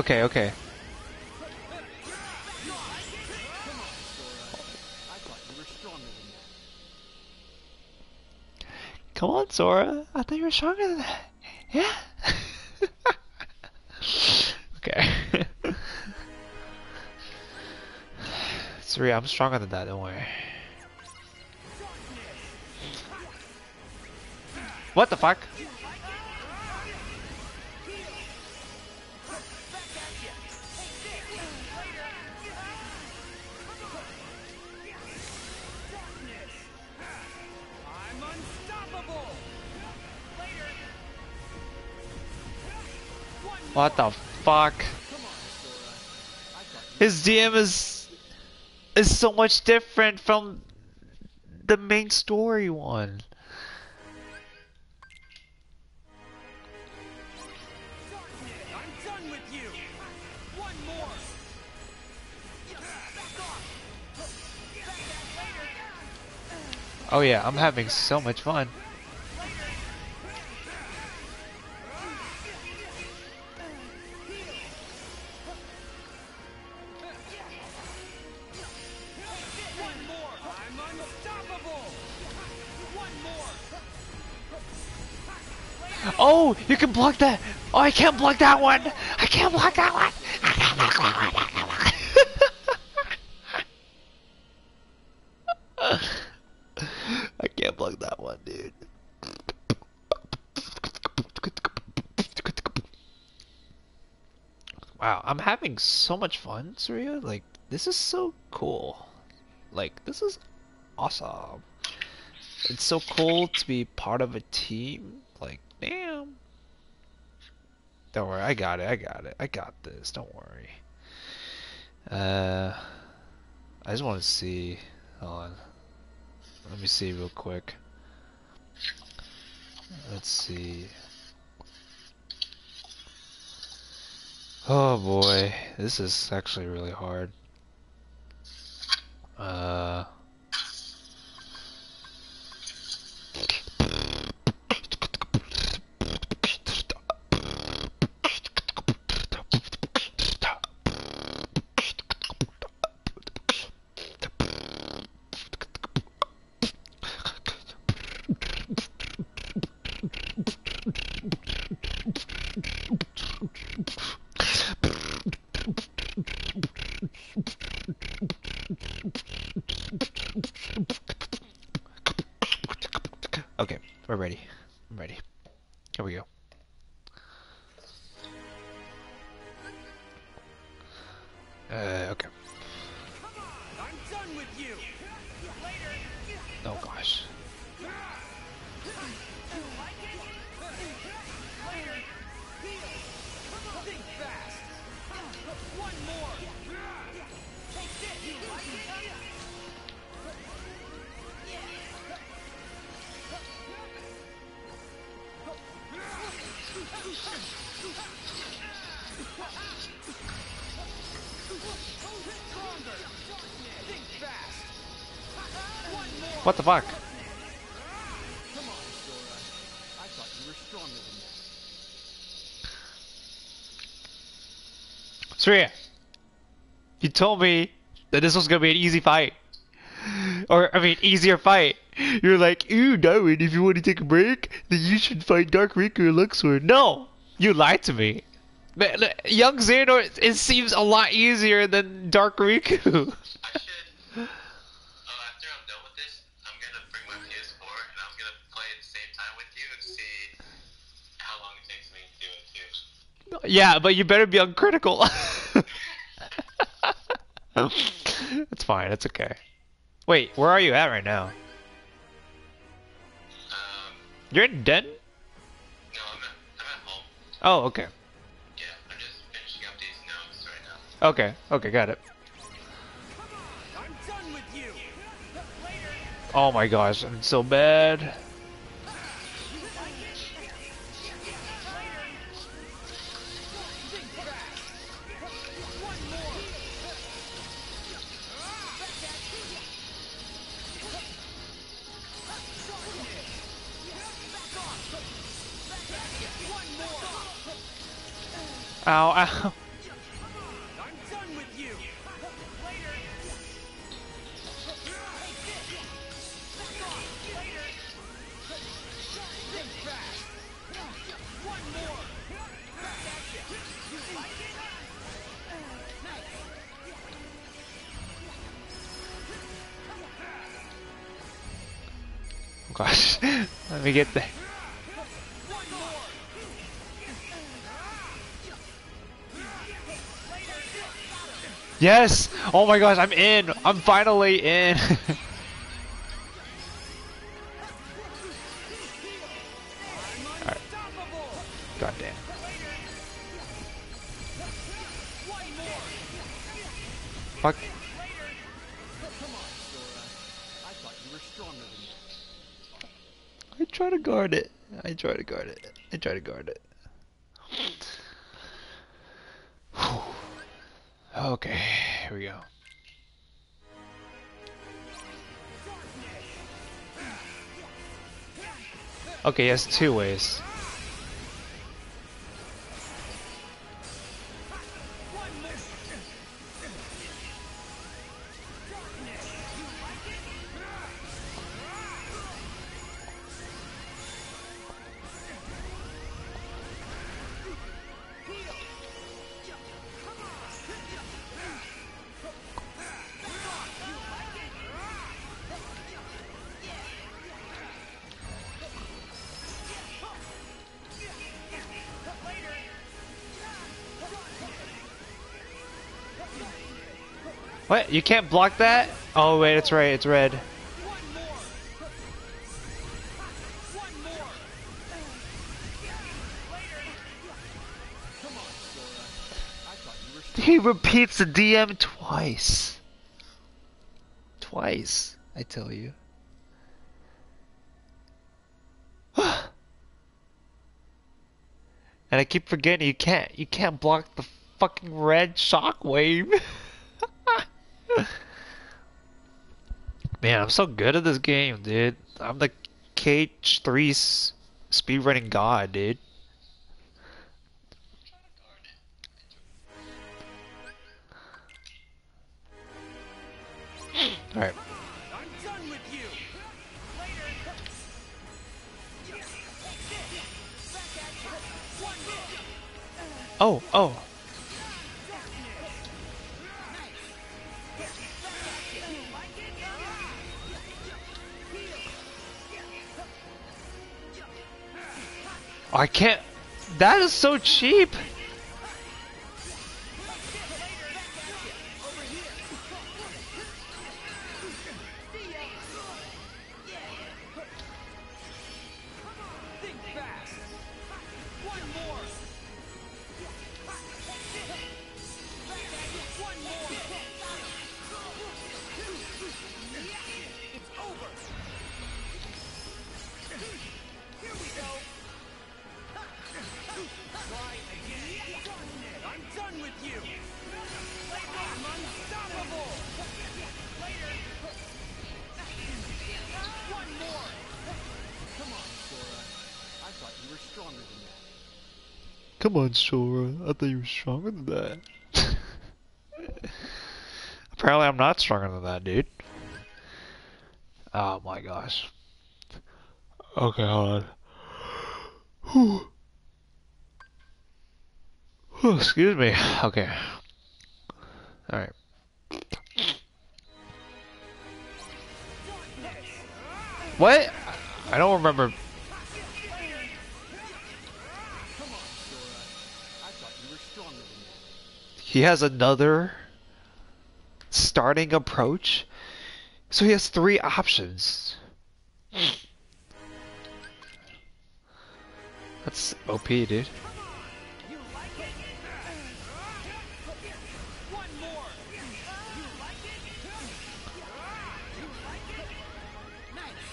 Come on, Sora. I thought you were stronger than that. Yeah. Okay. Sorry, I'm stronger than that, don't worry. What the fuck? I'm unstoppable. Later. What the fuck? His DM is so much different from the main story one. I'm done with you. One more. Oh yeah, I'm having so much fun. One more. I'm unstoppable. One more. Oh, you can block that. Oh, I can't block that one. I can't block that one. I can't block that one. I can't block. I can't block that one, dude. Wow, I'm having so much fun, Surya. Like, this is so cool. Like, this is awesome. It's so cool to be part of a team. Like, damn. Don't worry, I got it. I got this. Don't worry. I just want to see. Hold on. Let me see real quick. Let's see. Oh boy, this is actually really hard. Okay, we're ready. I'm ready. Here we go. Okay. I'm done with you. Later. Oh gosh. Think fast. One more. Think fast. One more. What the fuck? Come on, Sora. I thought you were stronger than that. Surya, you told me that this was gonna be an easy fight. Or, I mean, easier fight. You're like, ooh, Darwin, if you want to take a break, then you should fight Dark Riku or Luxor. No! You lied to me. Young Xehanort, it seems a lot easier than Dark Riku. I should. After I'm done with this, I'm gonna bring my PS4 and I'm gonna play at the same time with you and see how long it takes me to do it too. Yeah, but you better be uncritical. It's fine. It's okay. Wait, where are you at right now? You're in Den? No, I'm at home. Oh, okay. Yeah, I'm just finishing up these notes right now. Okay, okay, got it. I'm done with you. Oh my gosh, I'm so bad. Ow, ow. I'm done with you. Oh gosh, let me get there. Yes! Oh my gosh, I'm in! I'm finally in! Alright. God damn. Fuck. I try to guard it. I try to guard it. I try to guard it. Okay, here we go. Okay, yes, two ways. What? You can't block that? Oh wait, it's right, it's red. He repeats the DM twice. Twice, I tell you. And I keep forgetting you can't block the fucking red shockwave. Man, I'm so good at this game, dude. I'm the KH3 speedrunning god, dude. Alright. I'm done with you. Oh, oh. I can't. That is so cheap. Come on, Sora. I thought you were stronger than that. Apparently I'm not stronger than that, dude. Oh my gosh. Okay, hold on. Whew, excuse me. Okay. Alright. What? I don't remember. he has another starting approach. So he has 3 options. That's OP, dude. You like it? One more. You like it? You like it? Nice.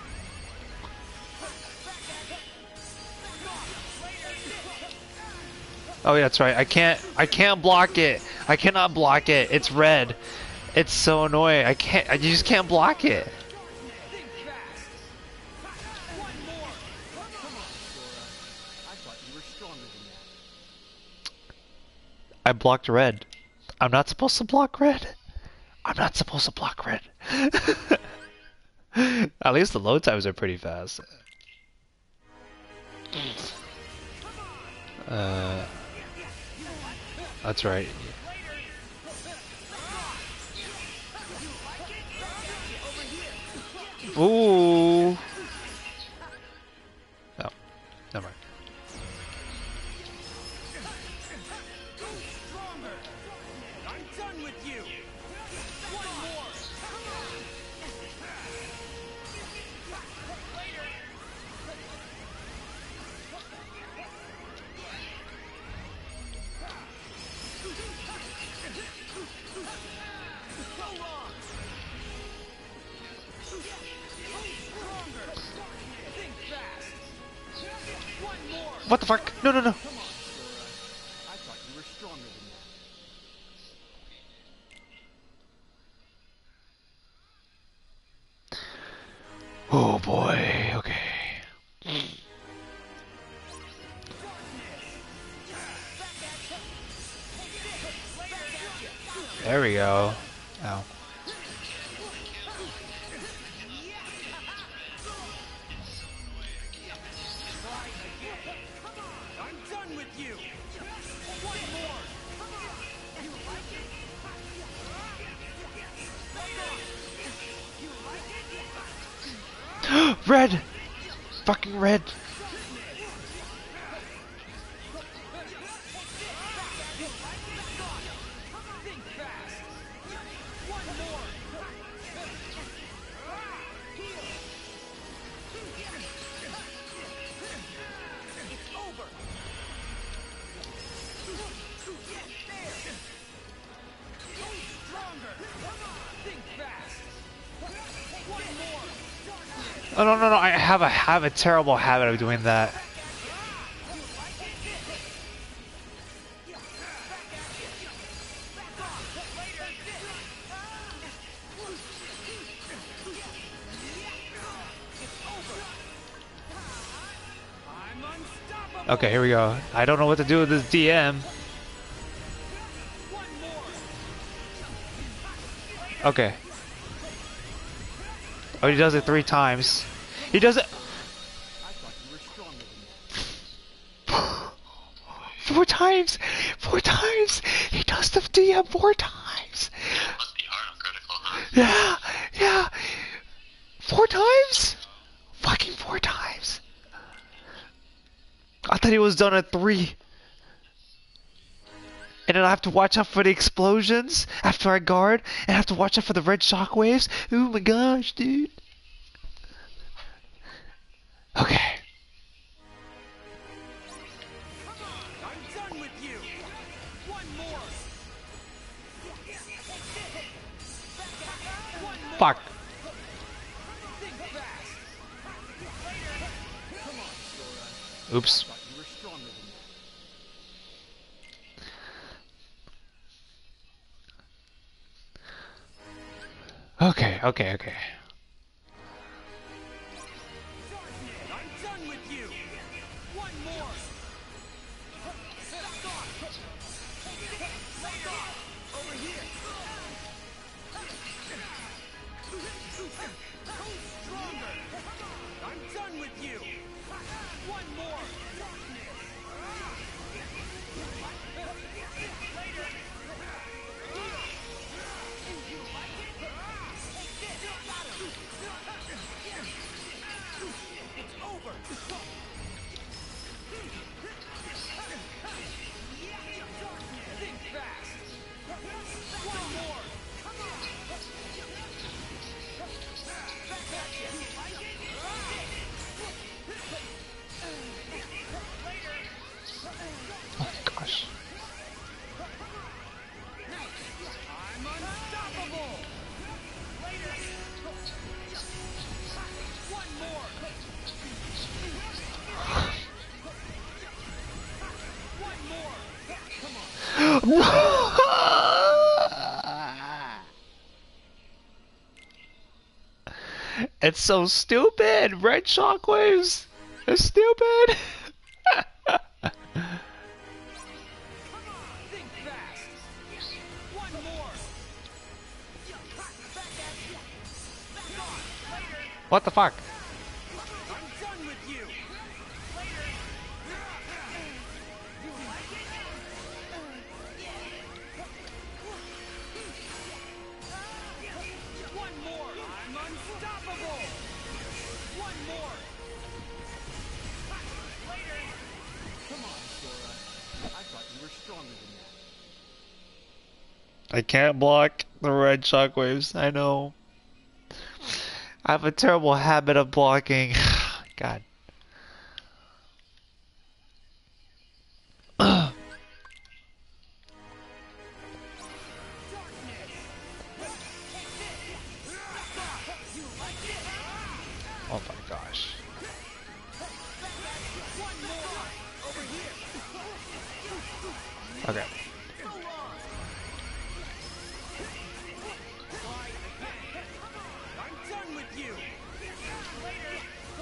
Oh yeah, that's right. I can't block it. I cannot block it. It's red. It's so annoying. I just can't block it. Think fast. One more. Come on, Sora. I thought you were stronger than that. I blocked red. I'm not supposed to block red. I'm not supposed to block red. At least the load times are pretty fast. That's right. Ooh. No, never mind. I'm done with you. One more. What the fuck? No, no, no. Come on, Sora. I thought you were stronger than that. Oh boy. Okay. There we go. Ow. I'm done with you. One more. You like it? You like it? Red! Fucking red! Think fast. One more. It's over. There. Stronger. Think fast. One more. Oh no, no, no! I have a terrible habit of doing that. I'm unstoppable. Okay, here we go. I don't know what to do with this DM. One more. Okay. Oh, he does it 3 times. He does it I thought you were stronger than that. 4 times. 4 times. He does the DM 4 times. Must be hard on critical, huh? Yeah, yeah. 4 times. Fucking 4 times. I thought he was done at 3. And then I have to watch out for the explosions after I guard, and I have to watch out for the red shockwaves. Oh my gosh, dude. Okay. I'm done with you. One more. One more. Fuck. Think fast. Come on, Sora. Oops. I thought you were stronger than that. Okay, okay, okay. I'm done with you. One more. Over here. Stronger. I'm done with you. One more. It's over. Think fast. It's so stupid! Red shockwaves! It's stupid! Think fast. One more. Back off. Later. What the fuck? I'm done with you. Later. One more. I'm unstoppable. One more. Later. Come on, Sora. I thought you were stronger than that. I can't block the red shockwaves, I know. I have a terrible habit of blocking. God. Oh my gosh. Okay. I'm done with you. Later.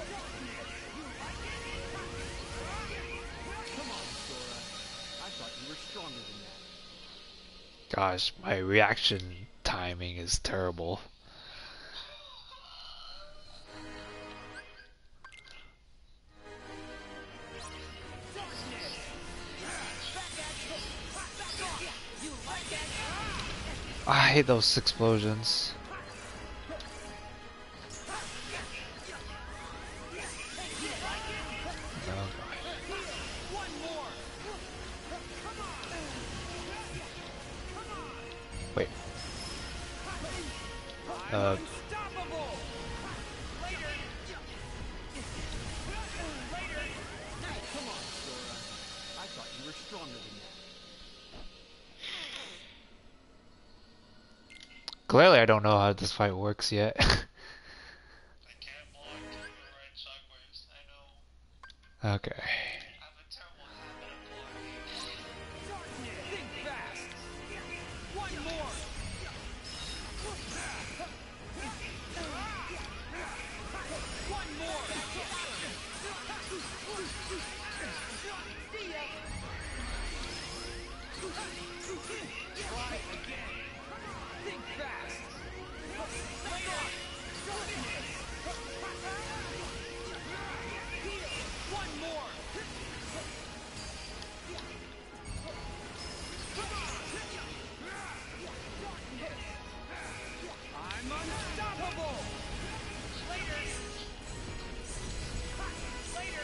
Come on, Sora. I thought you were stronger than that. Gosh, my reaction timing is terrible. I hate those explosions. Oh gosh. Wait. Unstoppable. Later. Later. Come on, Sora. I thought you were stronger than that. Clearly I don't know how this fight works yet. I can't block the red shockwaves, I know. Okay. I have a terrible habit of blocking. Think fast. One more. One more. Try again. Think fast. Later. One more. I'm unstoppable. Later. Later.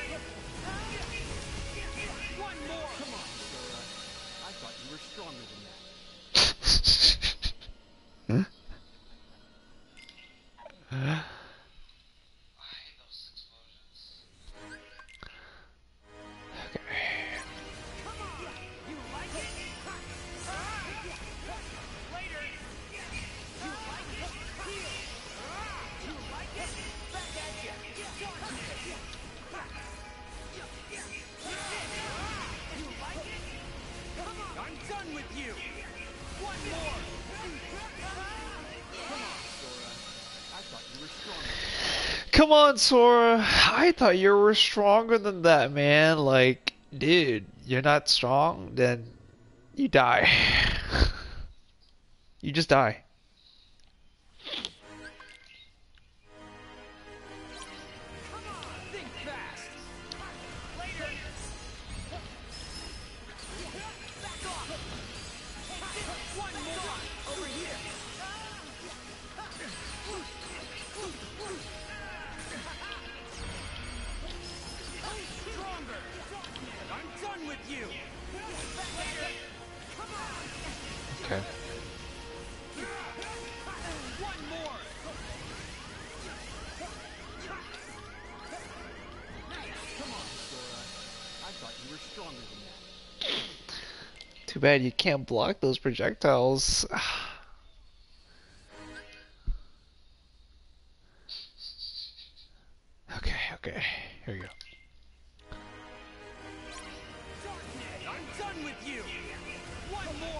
One more. Come on, Sora. I thought you were stronger than that. I hate those explosions. Okay. You like it? Later. You like it? You like it? Back at ya. You like it? I'm done with you. One more. Come on, Sora. I thought you were stronger. Come on, Sora. I thought you were stronger than that, man. Like, dude, you're not strong, then you die. You just die. Think fast. Later. Back off. One more. Over here. Stronger. I'm done with you. Later. Okay. One more. Come on, Sora. I thought you were stronger than that. Too bad you can't block those projectiles. Okay, okay. Here we go. I'm done with you. One more.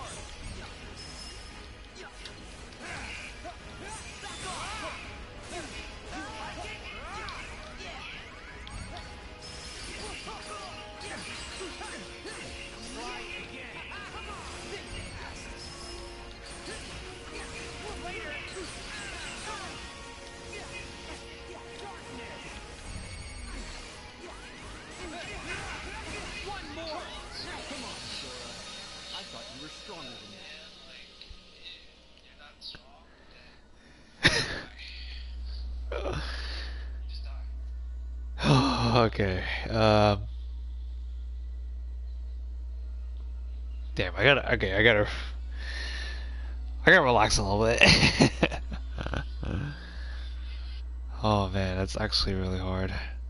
Okay. Damn. Okay. I gotta relax a little bit. Oh man, that's actually really hard.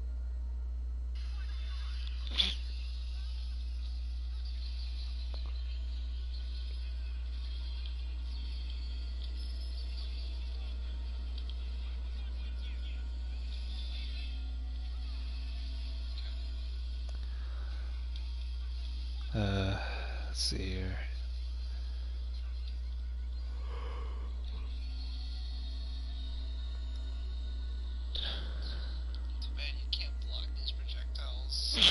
Let's see here. Man, you can't block those projectiles.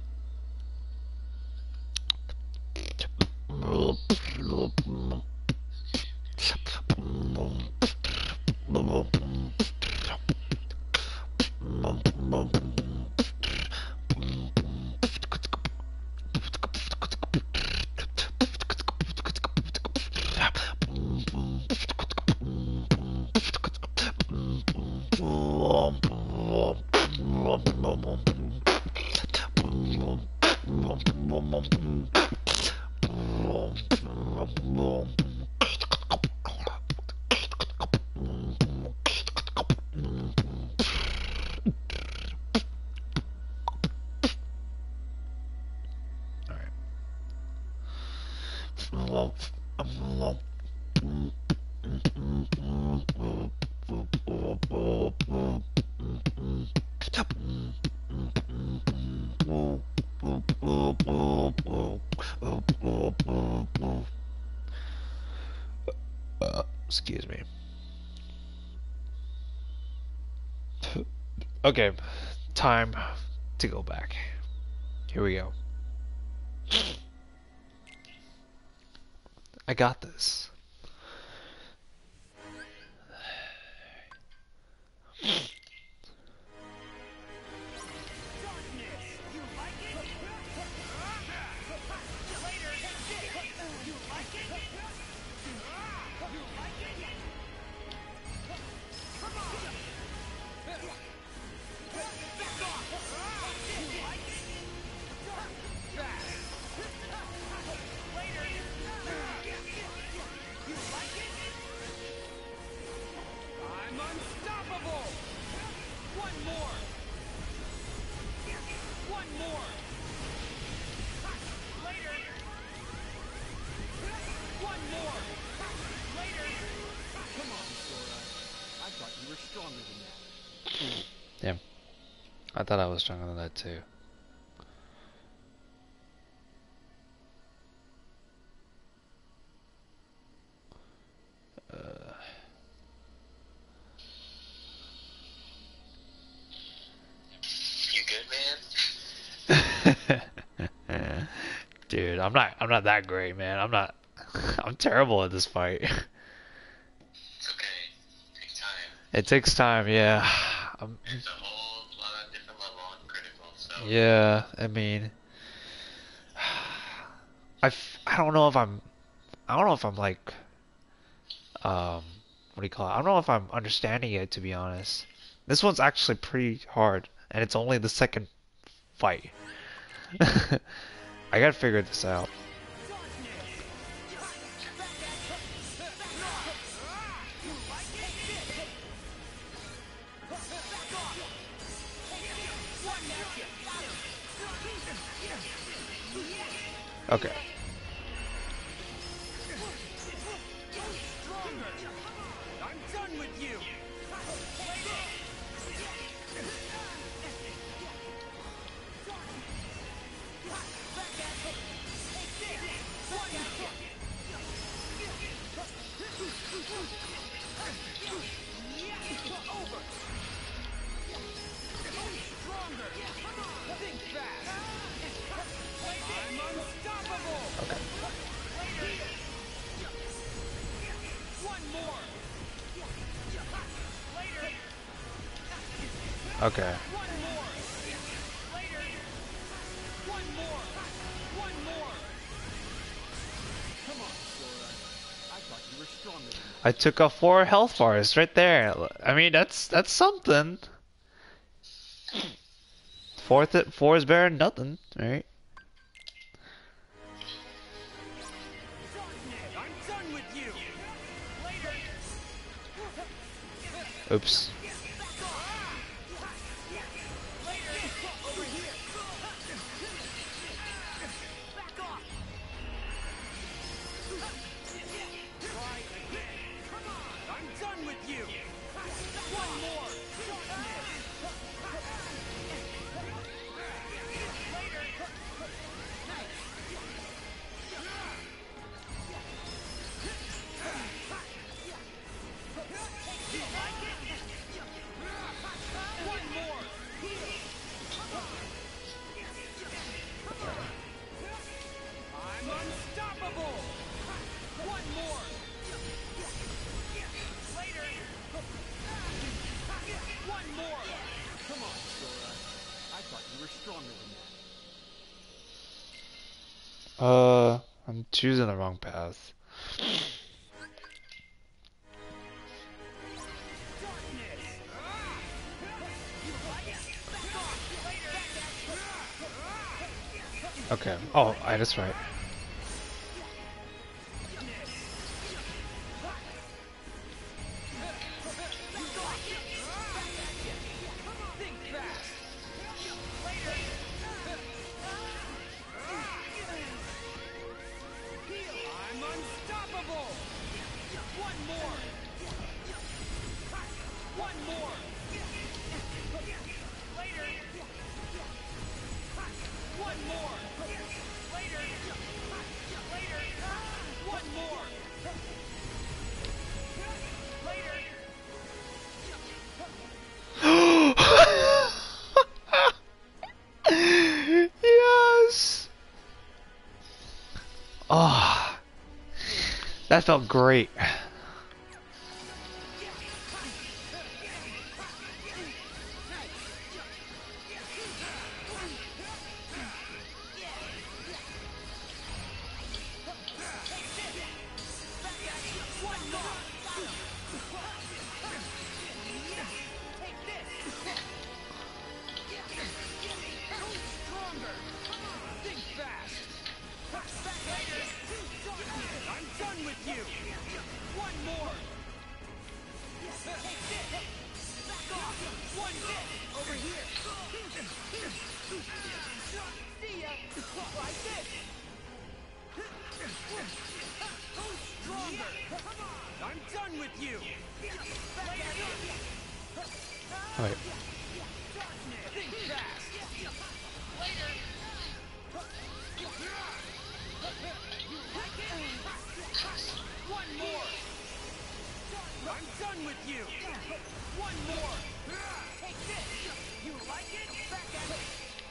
Excuse me. Okay, time to go back. Here we go. I got this. Damn. I thought I was stronger than that too. You good, man? Dude, I'm not that great, man. I'm terrible at this fight. It's okay. Takes time. It takes time, yeah. There's a whole lot of different level on critical, so Yeah, I mean, I don't know if I'm like, what do you call it? I don't know if I'm understanding it, to be honest. This one's actually pretty hard, and it's only the second fight. I gotta figure this out. Okay. I'm done with you. Okay. Okay. I took off 4 health bars right there. I mean, that's something. Four is better than nothing, right? I'm done with you. Later. Oops. Over here. Back off. Try again. Come on. I'm done with you. One more. I'm unstoppable. One more. Later. One more. Come on, Sora. I thought you were stronger than that. I'm choosing the wrong path. Okay. Oh, that's right. I'm unstoppable. One more. One more. Later. One more. Later. Later. One more. Later. Yes. Oh, that felt great. Think fast. Later. I'm done with you. One more. Take this. Back off. One hit. Over here. See ya. Like this. Who's stronger? Come on. I'm done with you. Wait. Think fast. Later. One more. I'm done with you. One more. Take this. You like it? Back at it.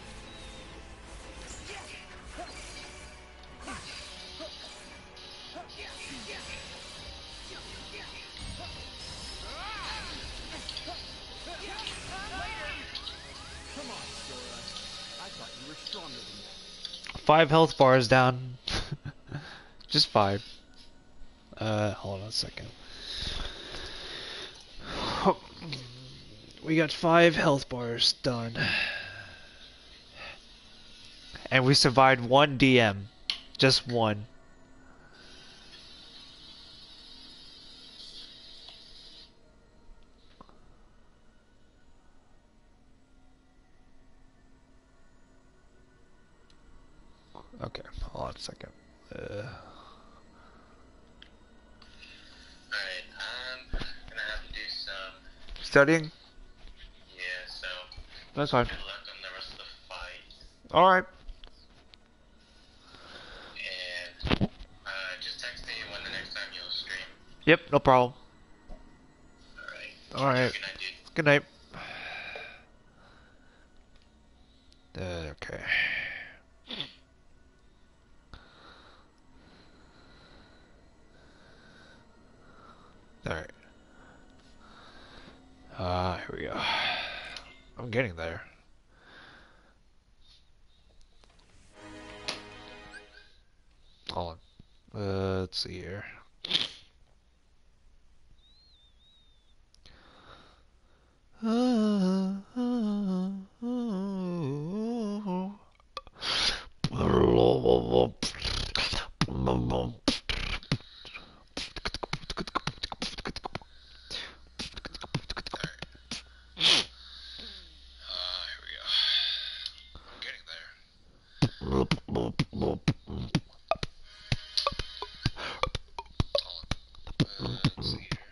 Come on, Sora. I thought you were stronger than that. 5 health bars down. Just 5. Hold on a second. We got 5 health bars done. And we survived 1 DM. Just 1. Okay, hold on a second. Alright, I'm gonna have to do some, Studying? yeah, so, That's fine. good luck on the rest of the fight, Alright. and, just text me when the next time you'll stream. Yep, no problem. Alright. Alright. Good night, dude. Good night. Okay. Alright. Here we go. I'm getting there. Hold on. Let's see here. Let's see here.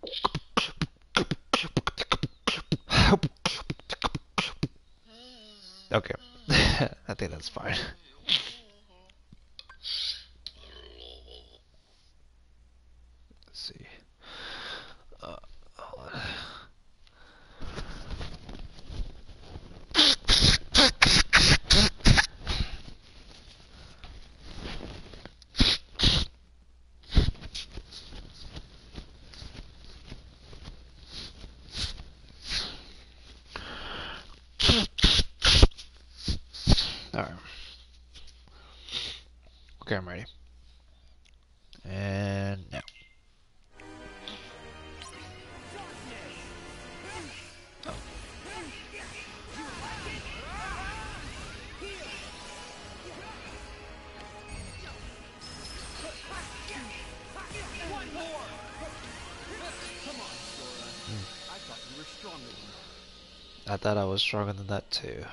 Okay. I think that's fine. Let's see. Hold on. Alright. Okay, I'm ready. And now. I thought I was stronger than that too.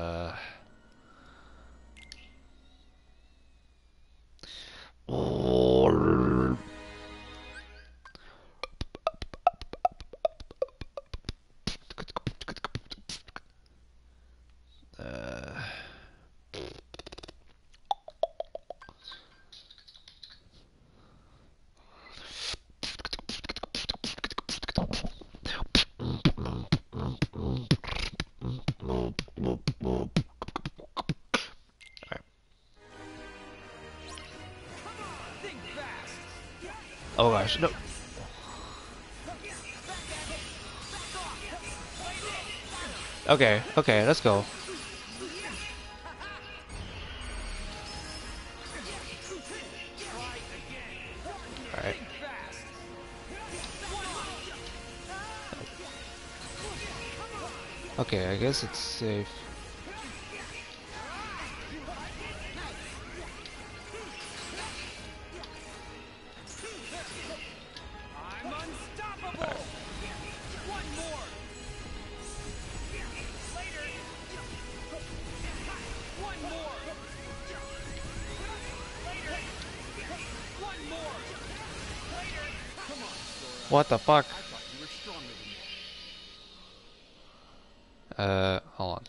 Oh gosh, no. Okay, okay, let's go. Alright. Okay, I guess it's safe. What the fuck? Hold on.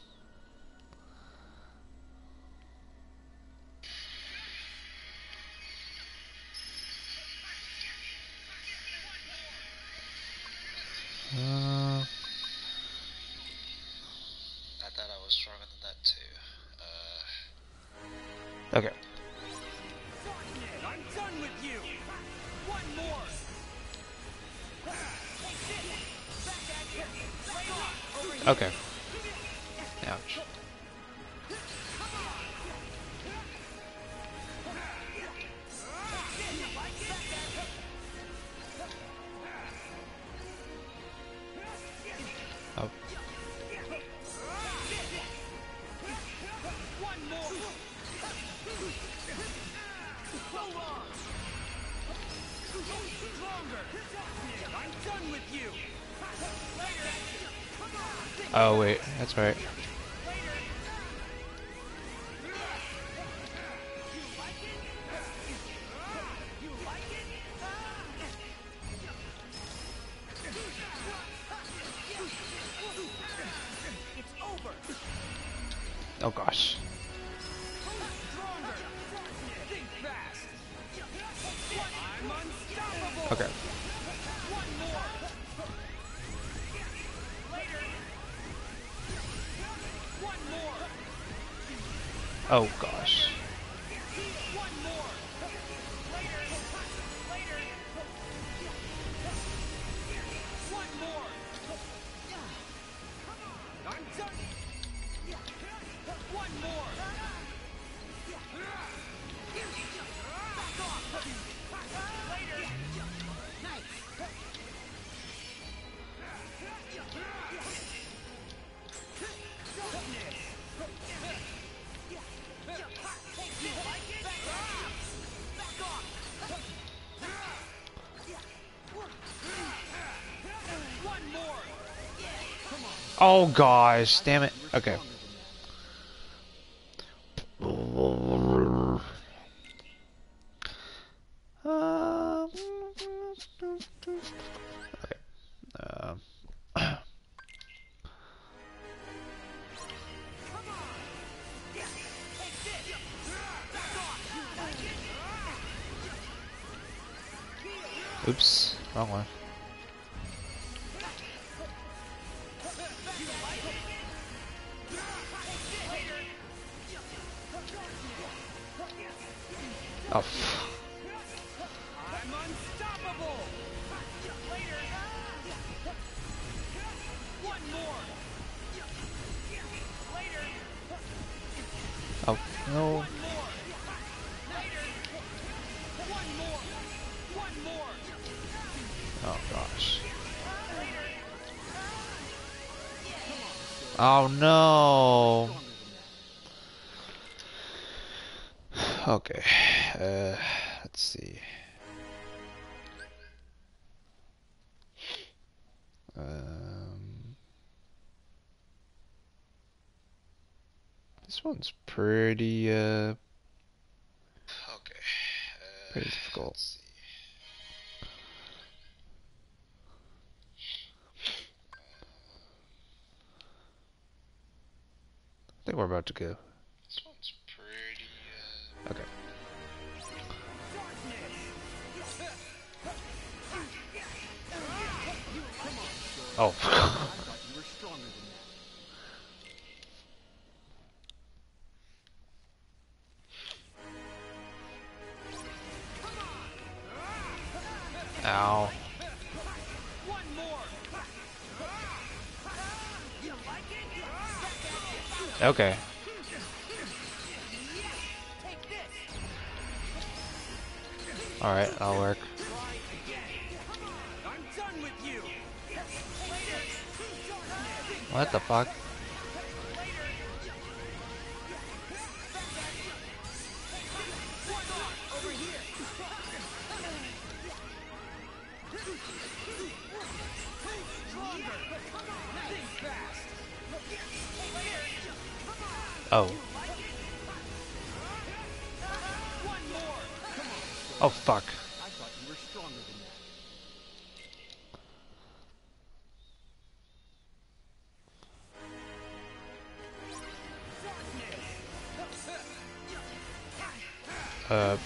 I thought I was stronger than that too. Okay. I'm done with you. One more. Okay. Ouch. Oh. Oh wait, that's right. Oh gosh. Okay. Oh gosh. Oh gosh, damn it. Okay. Oops, wrong one. Oh. I'm unstoppable. Later. One more. Later. Oh no. One more. Later. One more. One more. Oh gosh. Oh no. Okay. Let's see. This one's pretty pretty difficult. I think we're about to go. This one's pretty okay. Oh. Ow. Okay. Alright, that'll work. I'm done with you. What the fuck? Oh. Oh fuck. I thought you were stronger than that.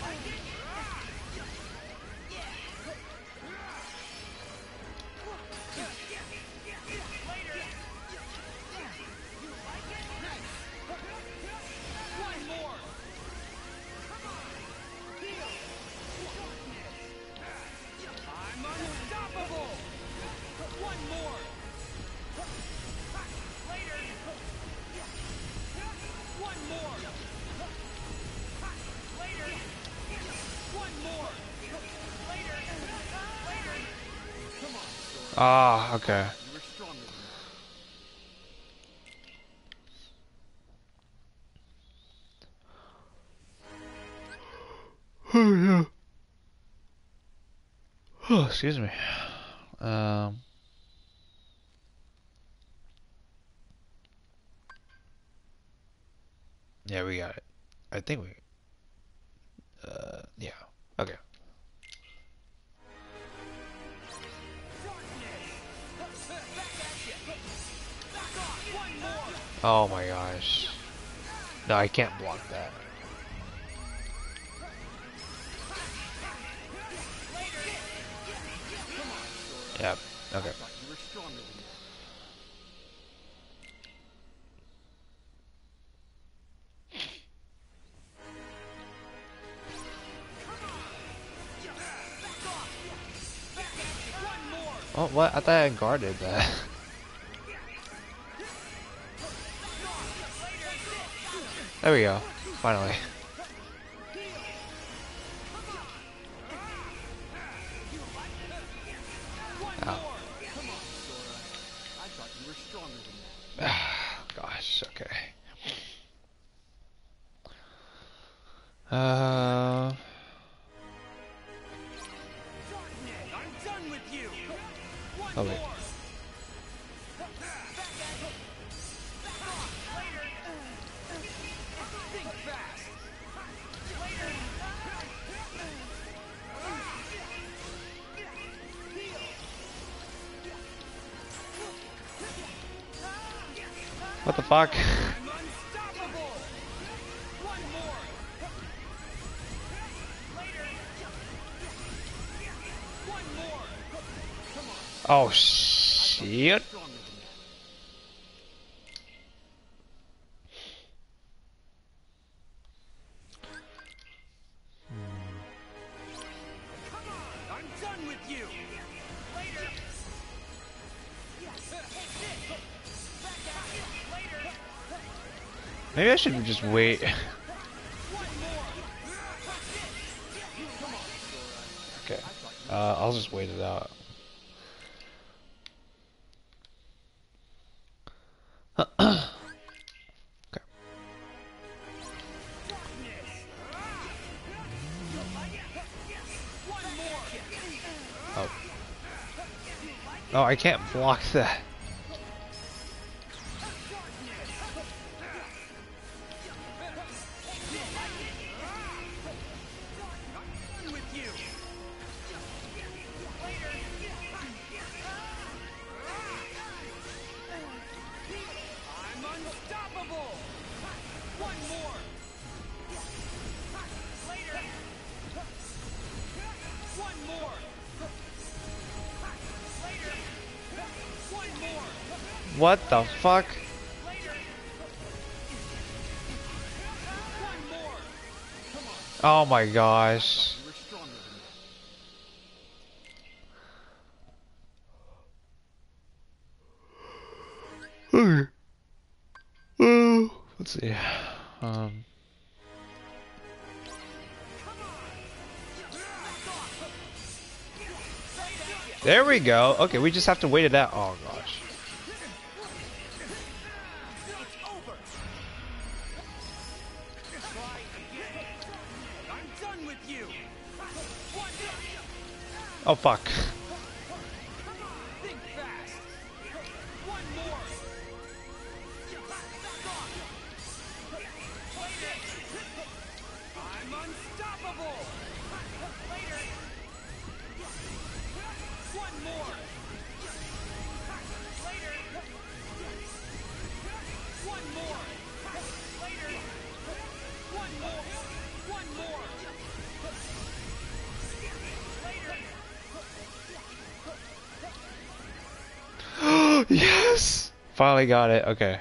I'm unstoppable. One more. Later. One more. Later. One more. Later. Later. Come on. Ah, okay. You were stronger than that. Oh yeah. Oh, excuse me. Yeah, we got it. I think we. Yeah. Okay. Oh my gosh. No, I can't block that. Yep. Okay. I thought you were stronger than that. Oh, what? I thought I guarded that. There we go. Finally. Ow. I thought you were stronger than that. Gosh, okay. I'm done with you. One Oh wait. more. Think fast. What the fuck? I'm unstoppable. One more. Later. One more. Oh shit. I'm done with you. Later. Maybe I should just wait. Okay. I'll just wait it out. Okay. Oh. Oh, I can't block that. What the fuck? Oh my gosh. Let's see. There we go. Okay, we just have to wait it out. Oh gosh. Oh fuck. Yes! Finally got it. Okay.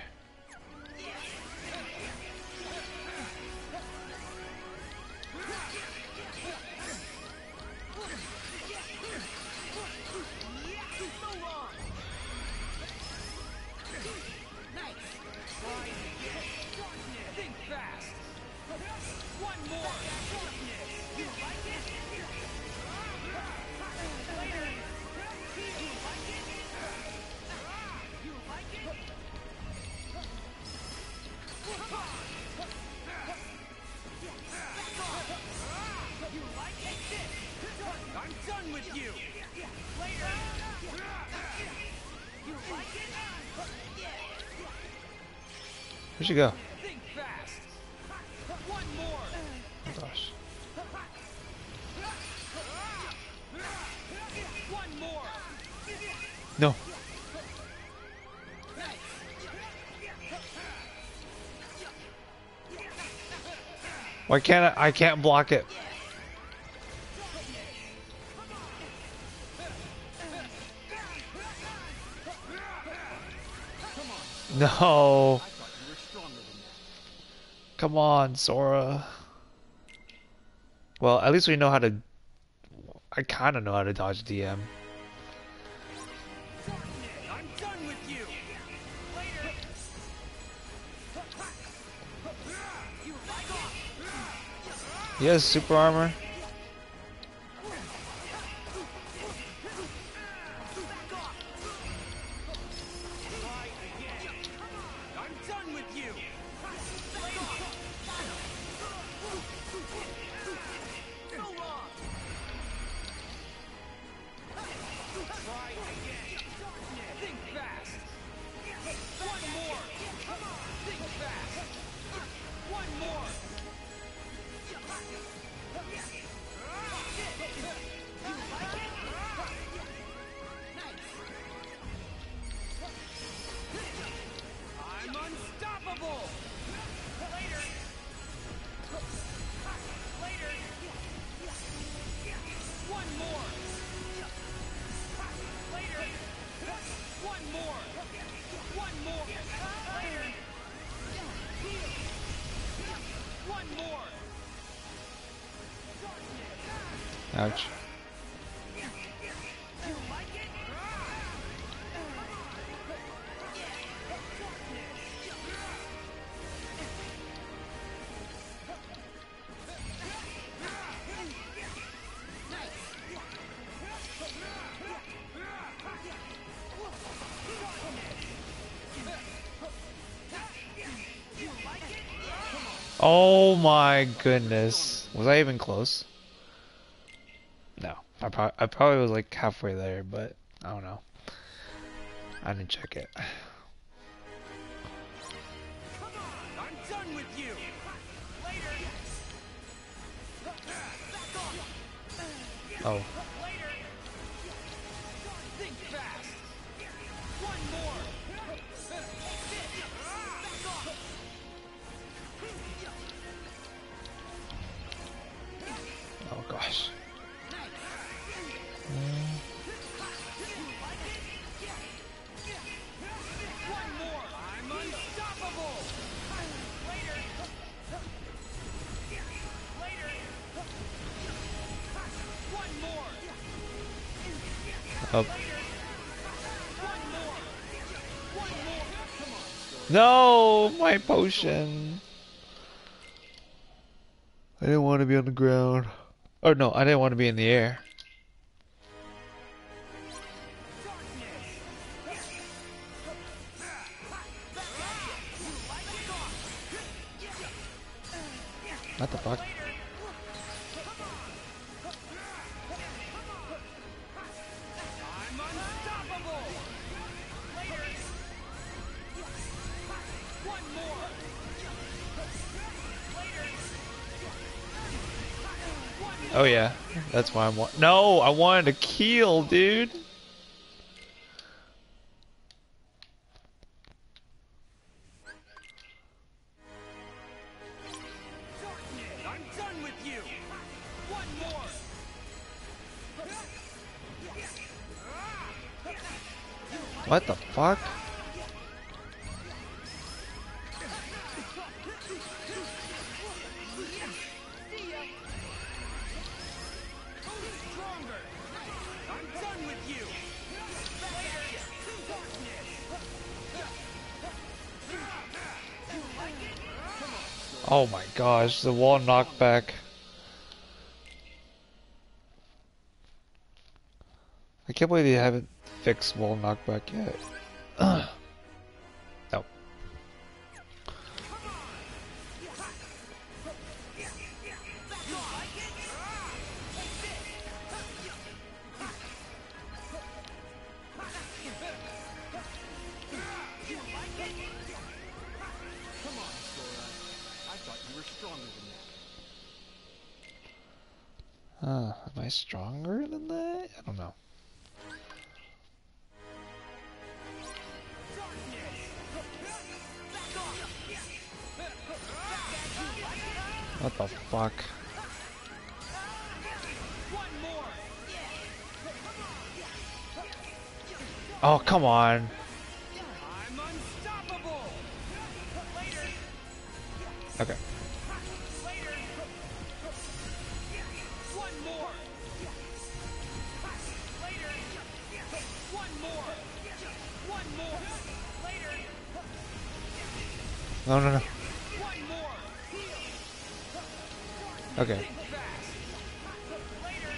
Where'd you go? Oh gosh. No. Why can't I can't block it. No. Come on, Sora. Well, at least we know how to... I kind of know how to dodge DM. I'm done with you. He has super armor. Ouch. Oh my goodness. Was I even close? No. I probably was like halfway there, but I don't know. I didn't check it. Come on, I'm done with you. Later. Back off. Oh. Later. Think fast. One more. Back off. Oh gosh. One more. I'm unstoppable. Later. Later. One more. Oh. One more. One more. Come on. No, my potion. I didn't want to be on the ground. Or no, I didn't want to be in the air. What the fuck? I'm unstoppable. Later. One more. Later. Oh yeah, that's why I'm. No, I wanted to kill, dude. I'm done with you. One more. What the fuck? Stronger. I'm done with you. Oh my gosh, the wall knockback. I can't believe they haven't fixed wall knockback yet. Ugh. No. Come on, Sora. I thought you were stronger than that. Am I stronger than that? I don't know. What the fuck? One more. Oh, come on. I'm unstoppable. Later. Okay. Later. One more. Later. One more. One more. Later. No, no, no. One more. Okay. Think fast. Later.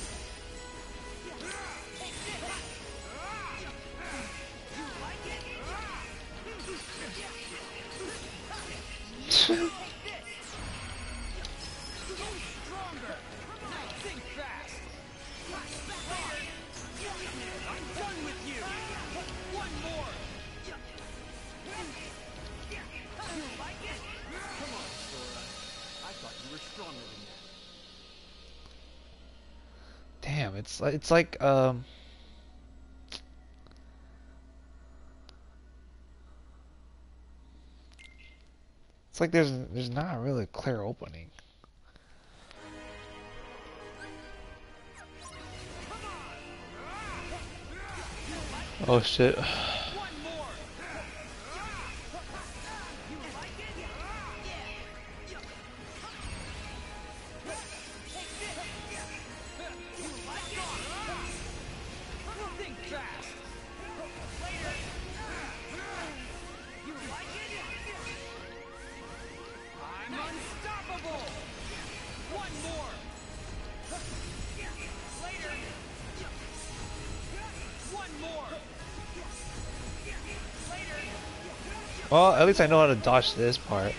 Stronger. Think fast. I'm done with you. One more. You like it? Come on, Sora. I thought you were stronger than that. Damn, it's like it's like there's not really a clear opening. Oh shit. One more. You like it? Well, at least I know how to dodge this part.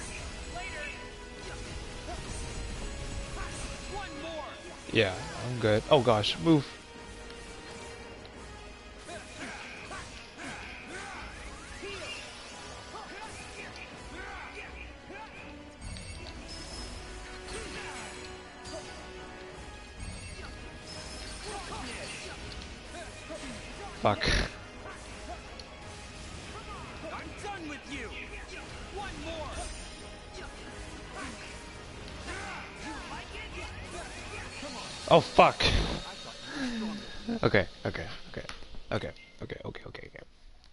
Yeah, I'm good. Oh gosh, move. Fuck. I'm done with you. One more. Oh fuck. Okay, okay, okay, okay, okay, okay, okay, okay.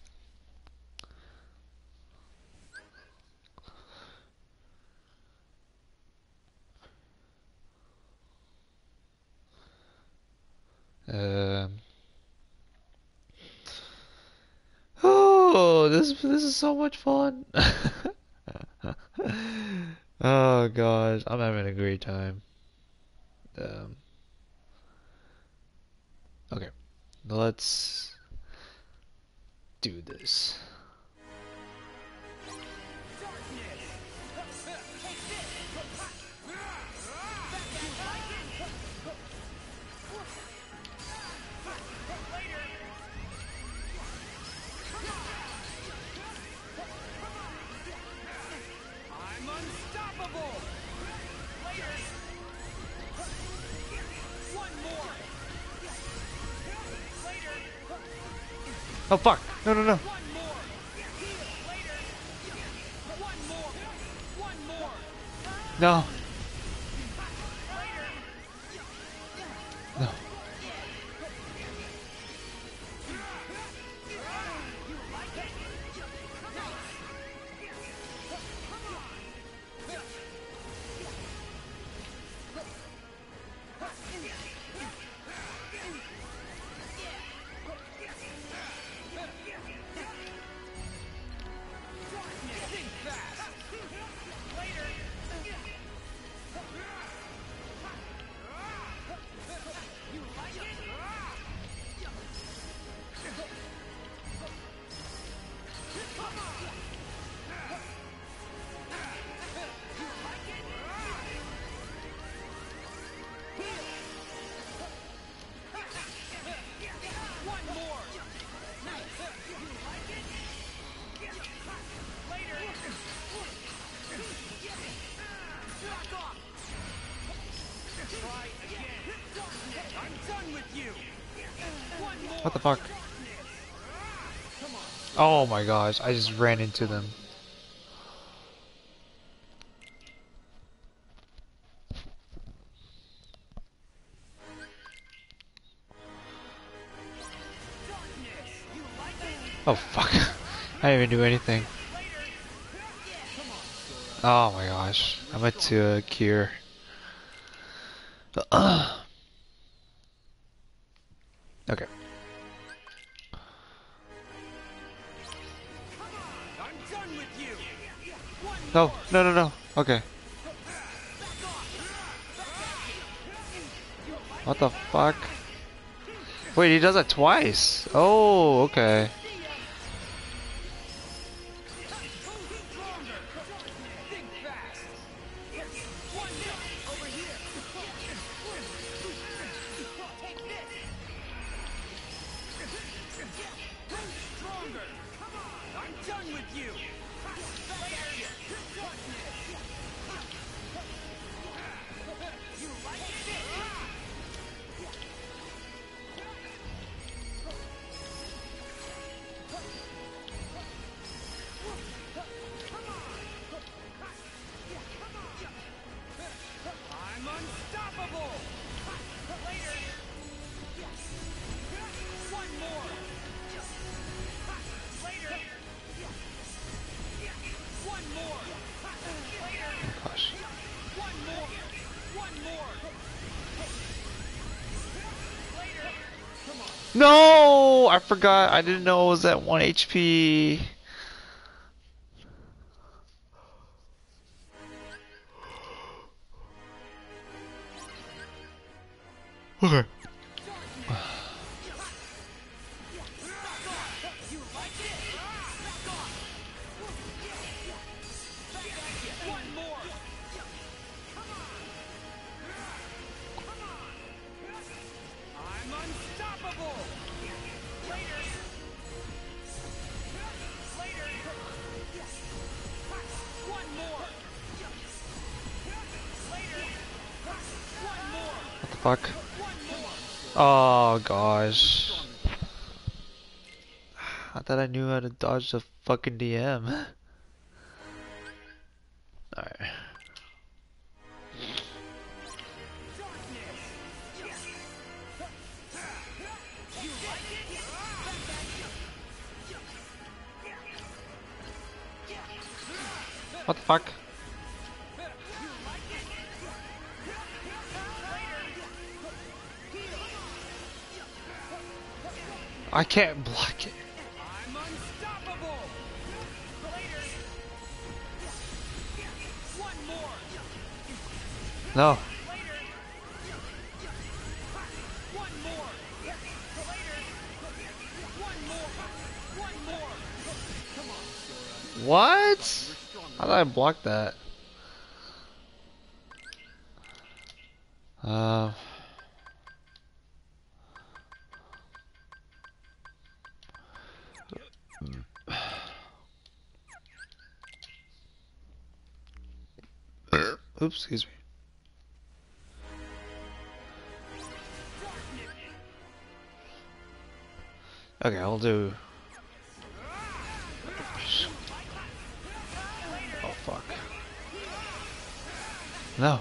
Oh, this is so much fun. Oh gosh, I'm having a great time. Um, okay, let's do this. I'm unstoppable. Later. One more. Later. Oh fuck! No, no, no! One more. Later. One more. One more. No! No! One more. Later. Back off. Try again. I'm done with you. One more. What the fuck? Oh my gosh, I just ran into them. Oh fuck. I didn't even do anything. Oh my gosh. I'm at to cure. Okay. I'm done with you. No, no, no, no. Okay. What the fuck? Wait, he does it twice. Oh, okay. Think fast. One more. Over here. Take this. Stronger. I'm done with you. You like it? I'm unstoppable. Later. One more. Later. One more. Later. Oh gosh. One more. One more. Later. Come on. No! I forgot. I didn't know it was at 1 HP. Okay. You like it? Back off. fuck? Oh gosh. I thought I knew how to dodge the fucking DM. Alright. What the fuck? I can't block it. I'm unstoppable. Later. One more. No. Later. One more. Later. One more. Come on, Sora. What? How did I block that? Oops, excuse me. Okay, I'll do. Oh fuck. No.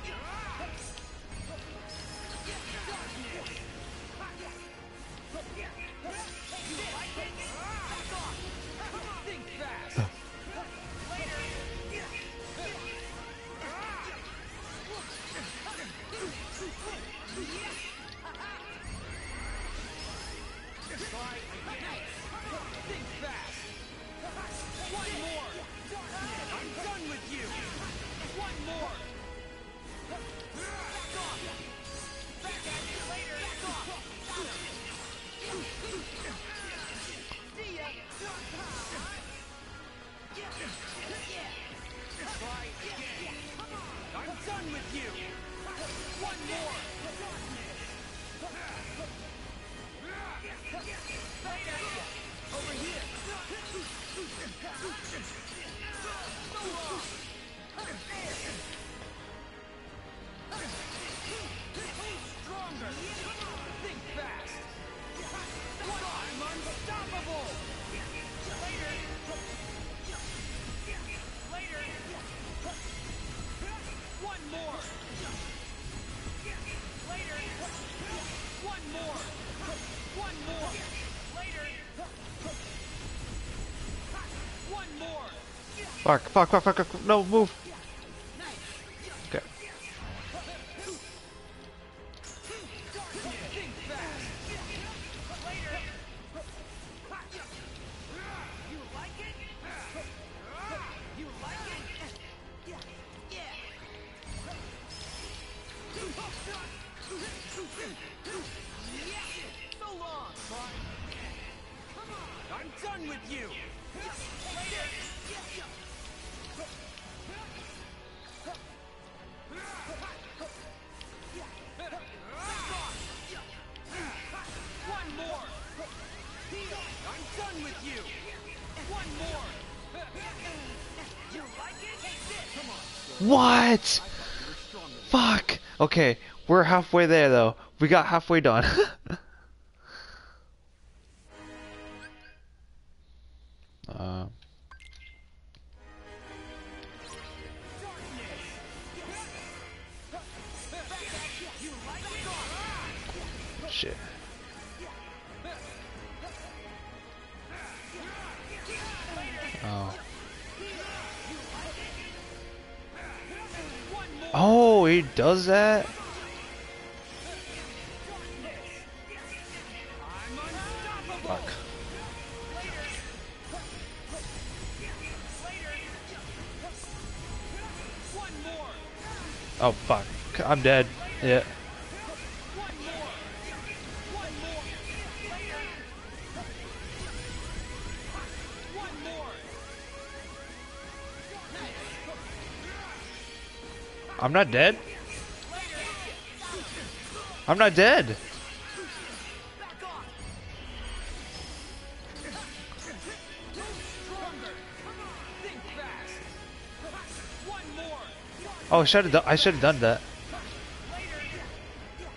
Fuck, fuck, fuck, fuck, fuck, no, move. Okay. I'm done with you. One more. I'm done with you. One more. You like it? Come on. What? Fuck. Okay, we're halfway there though. We got halfway done. Shit. Oh. Oh, he does that? Fuck. Oh fuck. I'm dead. Yeah. I'm not dead. I'm not dead. Oh, I should have done that.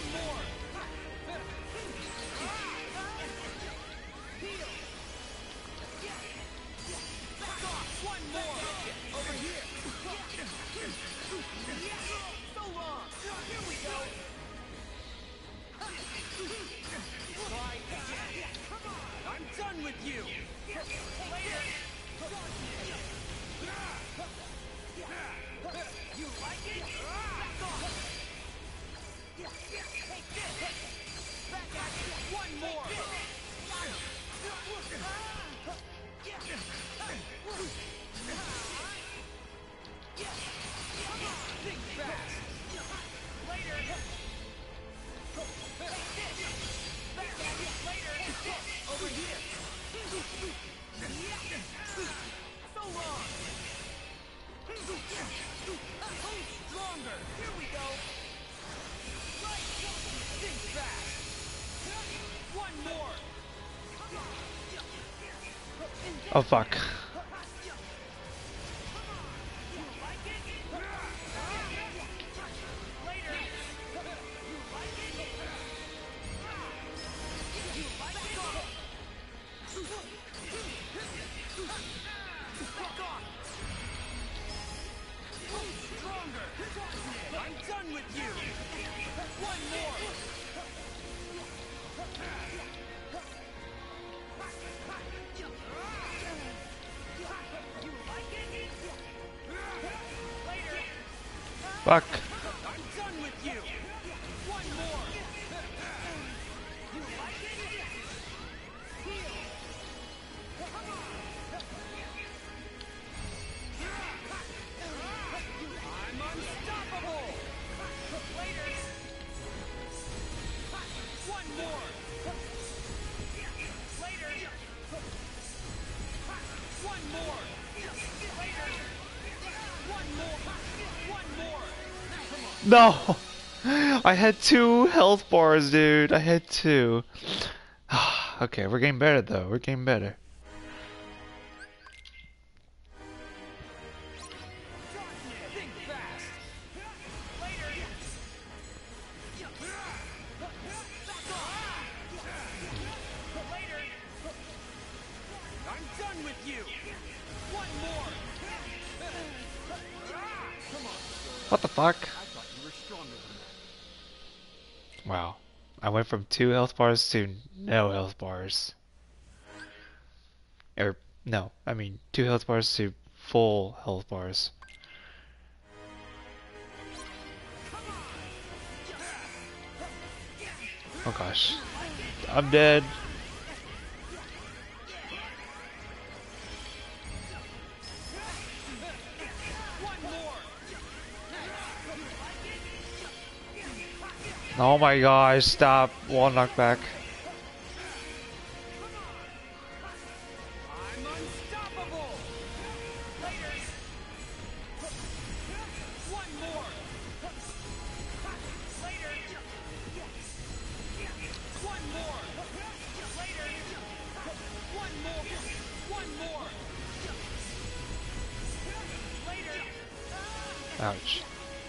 Oh fuck. Fuck. No! I had 2 health bars, dude. I had 2. Okay, we're getting better though. We're getting better. What the fuck? Wow. I went from 2 health bars to no health bars. Or, no, I mean 2 health bars to full health bars. Oh gosh. I'm dead. Oh my gosh, stop. Wall knockback. Ouch.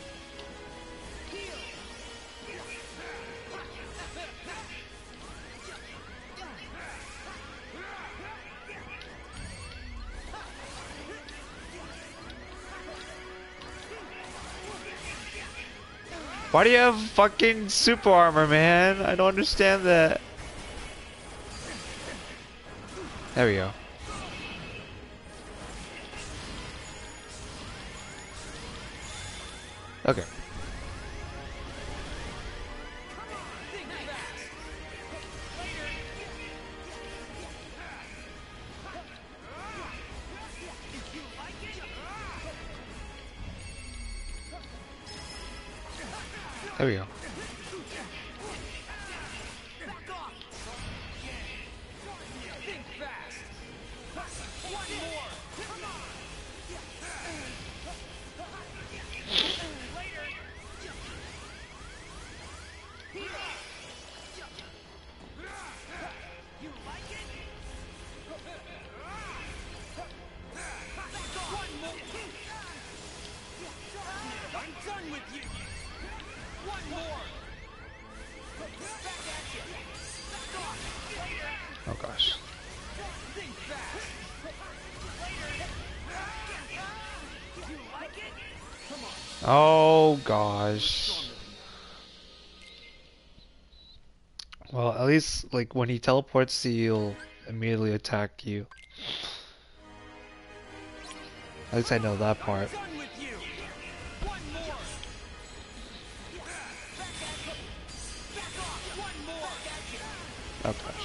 Why do you have fucking super armor, man? I don't understand that. There we go. Okay. There we go. One more! gosh. Oh gosh. Well, at least like when he teleports to you, he'll immediately attack you. At least I know that part. Oh gosh.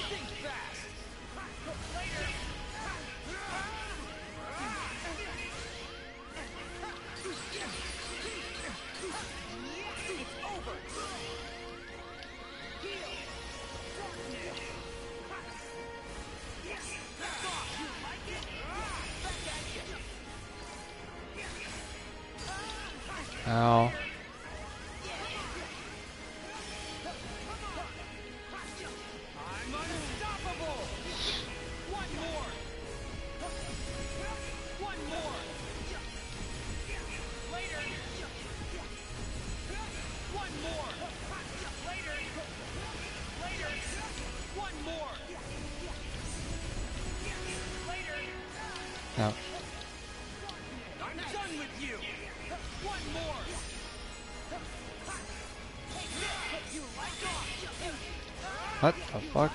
Ow. No. I'm done with you. One more. What the fuck?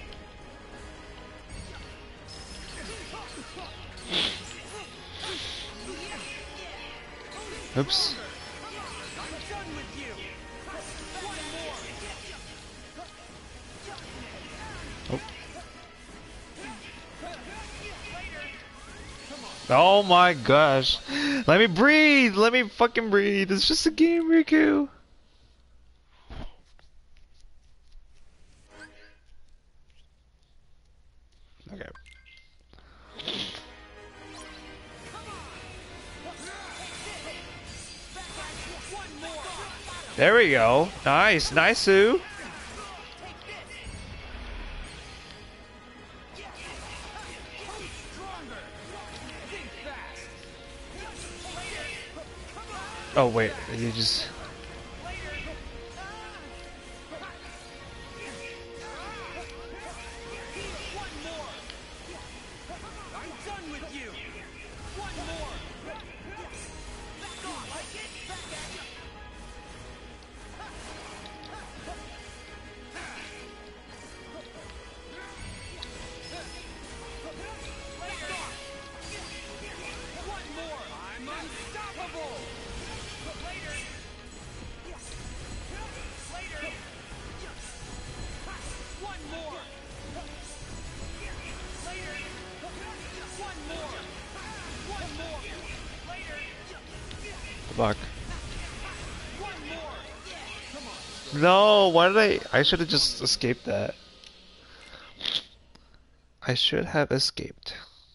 Oops. Oh. Oh my gosh. Let me breathe. Let me fucking breathe. It's just a game, Riku. Okay. There we go. Nice. Nice, Sue. Oh wait, you just... Fuck. No, why did I should have just escaped that. I should have escaped.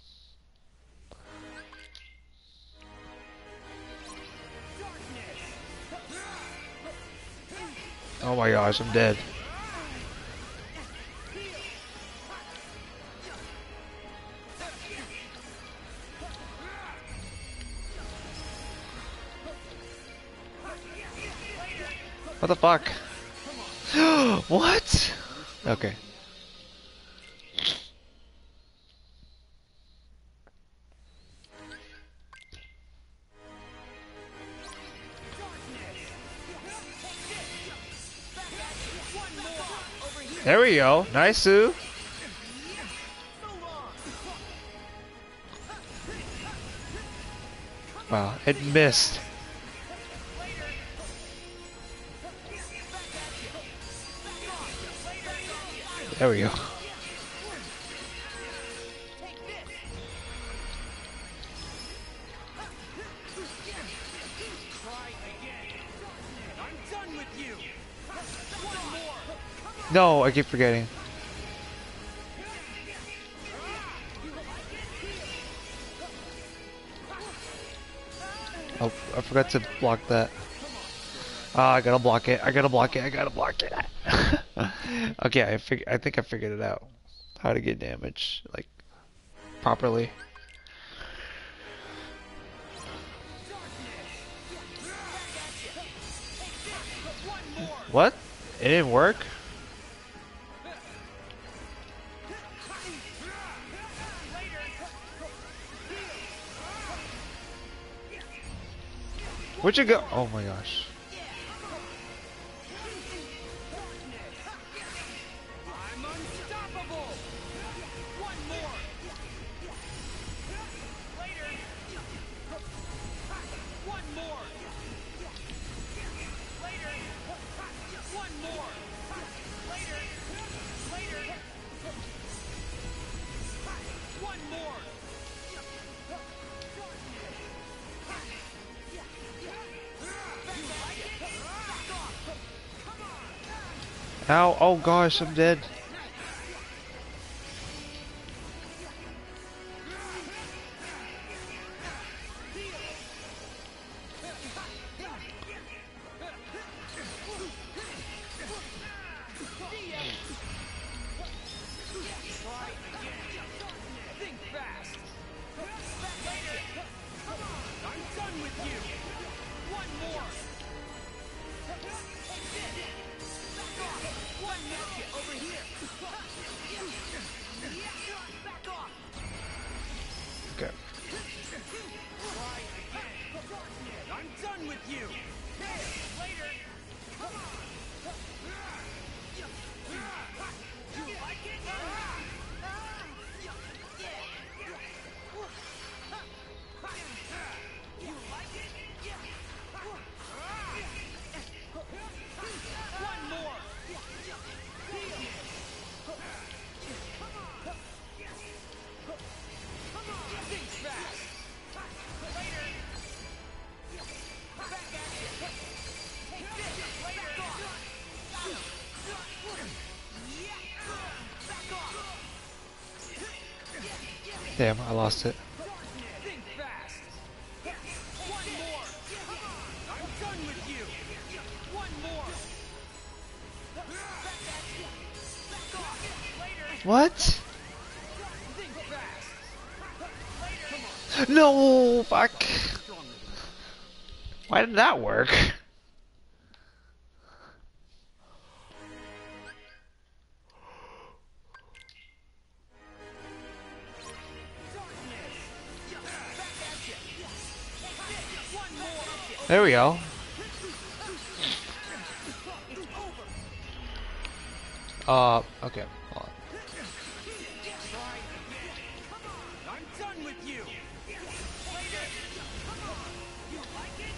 Oh my gosh, I'm dead. What the fuck? What? Okay. There we go. Nice, Sue. Wow, it missed. There we go. No, I keep forgetting. Oh, I forgot to block that. Ah, I gotta block it. I gotta block it. I gotta block it. Okay, I think I figured it out. How to get damage, like, properly. What? It didn't work? Where'd you go? Oh my gosh. I'm unstoppable. One more. Later. One more. Later. One more. Later. Later. One more. Ow, oh gosh, I'm dead. Think fast. Later. I'm done with you. One more. One more. Over here. Back off. Okay. Try again. I'm done with you. Later. Come on. You like it? You like it? One more. Come on. Think fast. Later. Back at you. Take this. Later. Back off. Damn, I lost it. Think fast. One more. I'm done with you. One more. Back at you. Back off. Later. What? Think fast. Later. Come on. No, fuck. Why did that work? There we go. Okay. Hold on. I'm done with you. Later. Come on. You like it?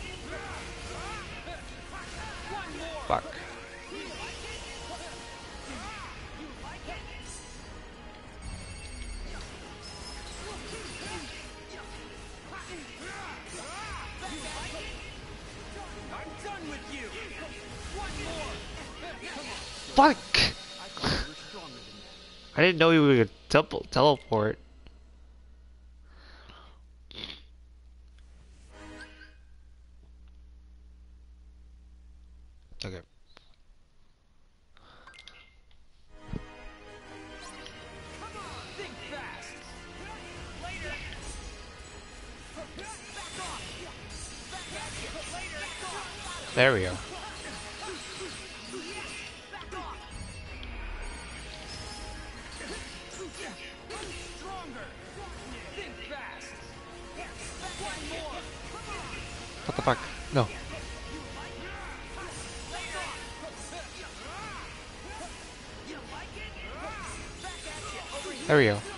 One more. Fuck. You like it? You like it? I'm done with you. One more. Fuck! I didn't know you would teleport. Okay. Come on. Think fast. Later. Back off. Back at you. Later. Back off. There we go. Back off. Stronger. Think fast. One more. What the fuck? No. There we go.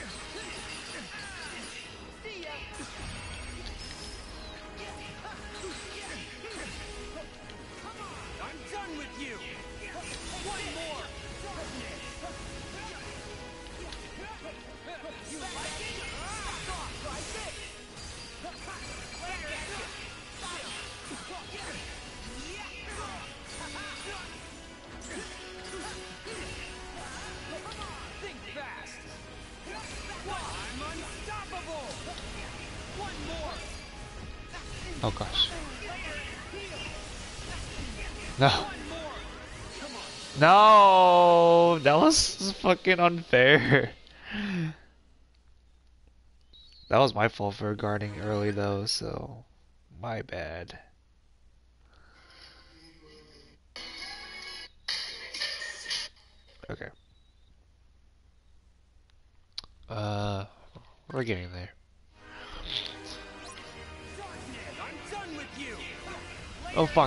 I'm done with you. One more. You like it? Back off. Try this. Think fast. I'm unstoppable. One more. Oh gosh. No. No, that was fucking unfair. That was my fault for guarding early though, so my bad. Okay. We're getting there. I'm done with you. Oh fuck.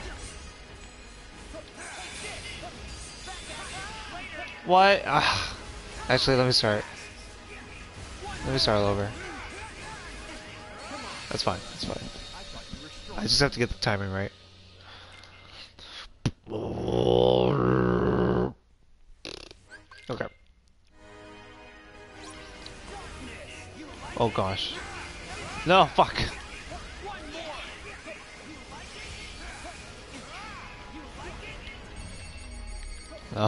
What? Ah. Actually, let me start. Let me start all over. That's fine. That's fine. I just have to get the timing right. Okay. Oh gosh. No, fuck. No.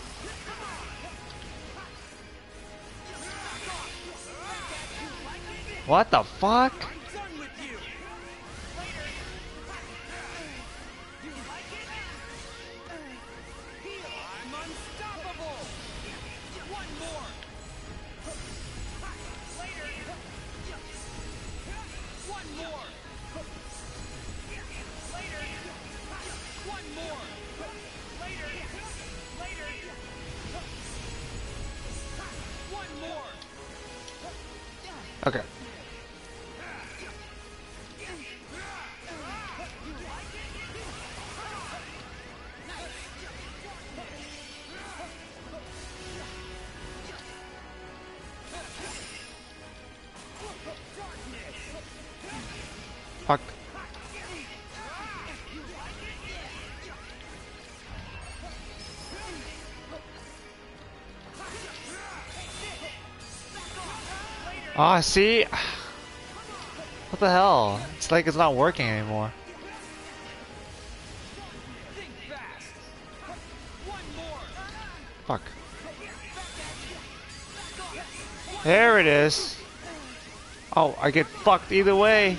What the fuck? Okay. Fuck. Ah, see? What the hell? It's like it's not working anymore. Fuck. There it is. Oh, I get fucked either way.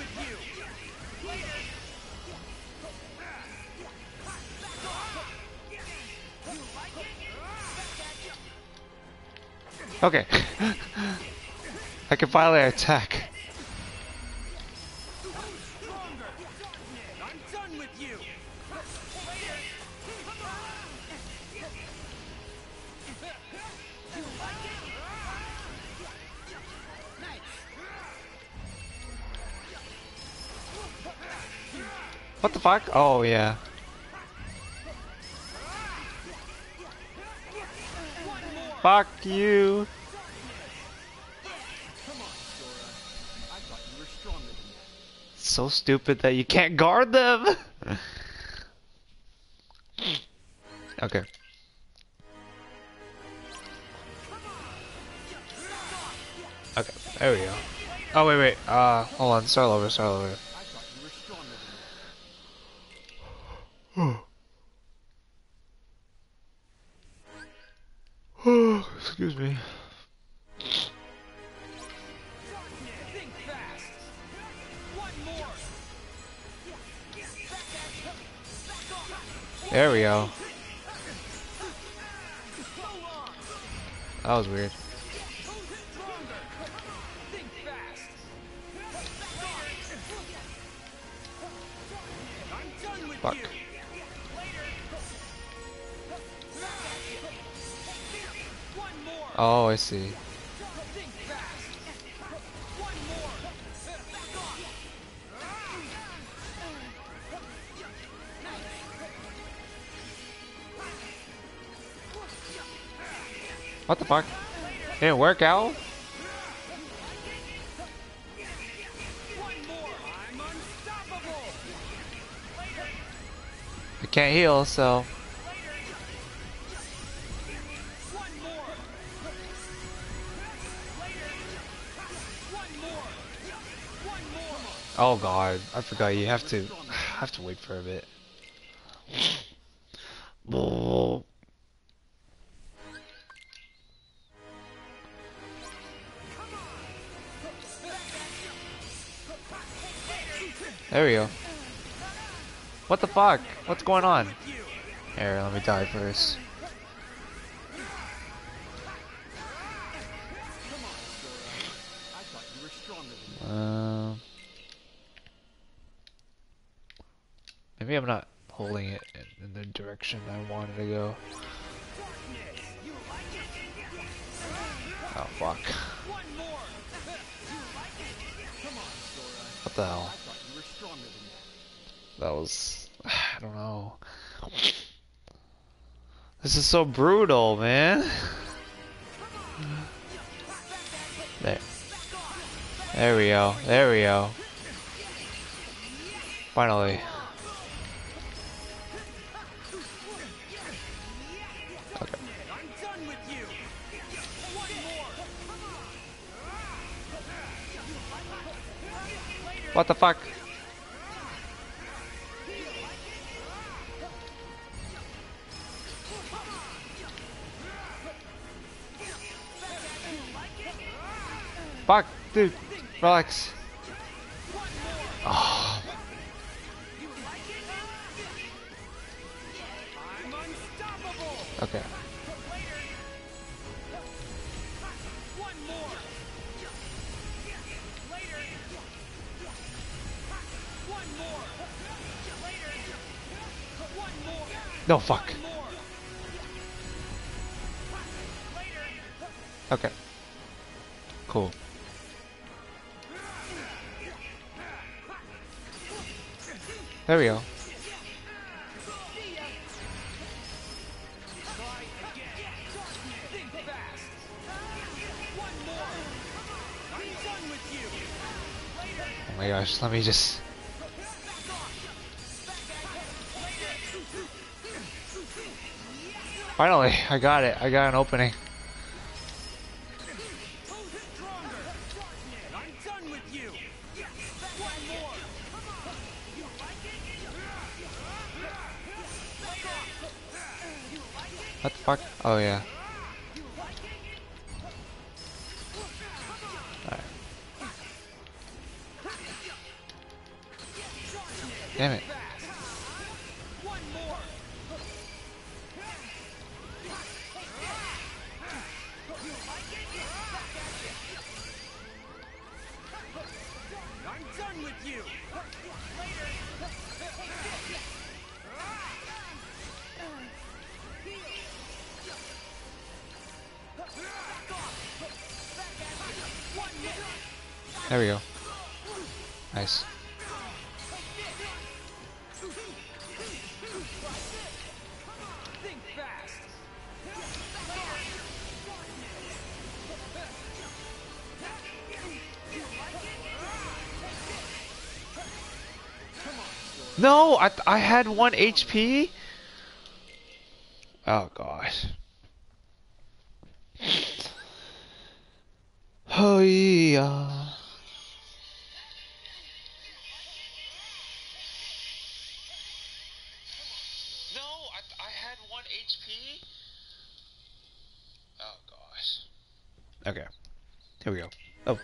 Okay. I can finally attack. What the fuck? Oh yeah. Fuck you. So stupid that you can't guard them. Okay. Okay, there we go. Oh wait, hold on, start over, Excuse me. There we go. That was weird. Fuck. Oh, I see. What the fuck? Didn't work out? I can't heal, so... Oh god, I forgot you have to wait for a bit. There we go. What the fuck? What's going on? Here, let me die first. Maybe I'm not holding it in the direction I wanted to go. Oh fuck. What the hell? That was... I don't know. This is so brutal, man. There. There we go. There we go. Finally. Okay. What the fuck? Fuck, dude. Relax. Oh. Okay. No, fuck. Okay. Cool. There we go. Oh my gosh, let me just... Finally, I got it. I got an opening. What the fuck? Oh yeah. Alright. Damn it. There we go. Nice. No, I had 1 HP. Oh gosh. Oh yeah. I had 1 HP. Oh gosh. Okay. Here we go. Oh.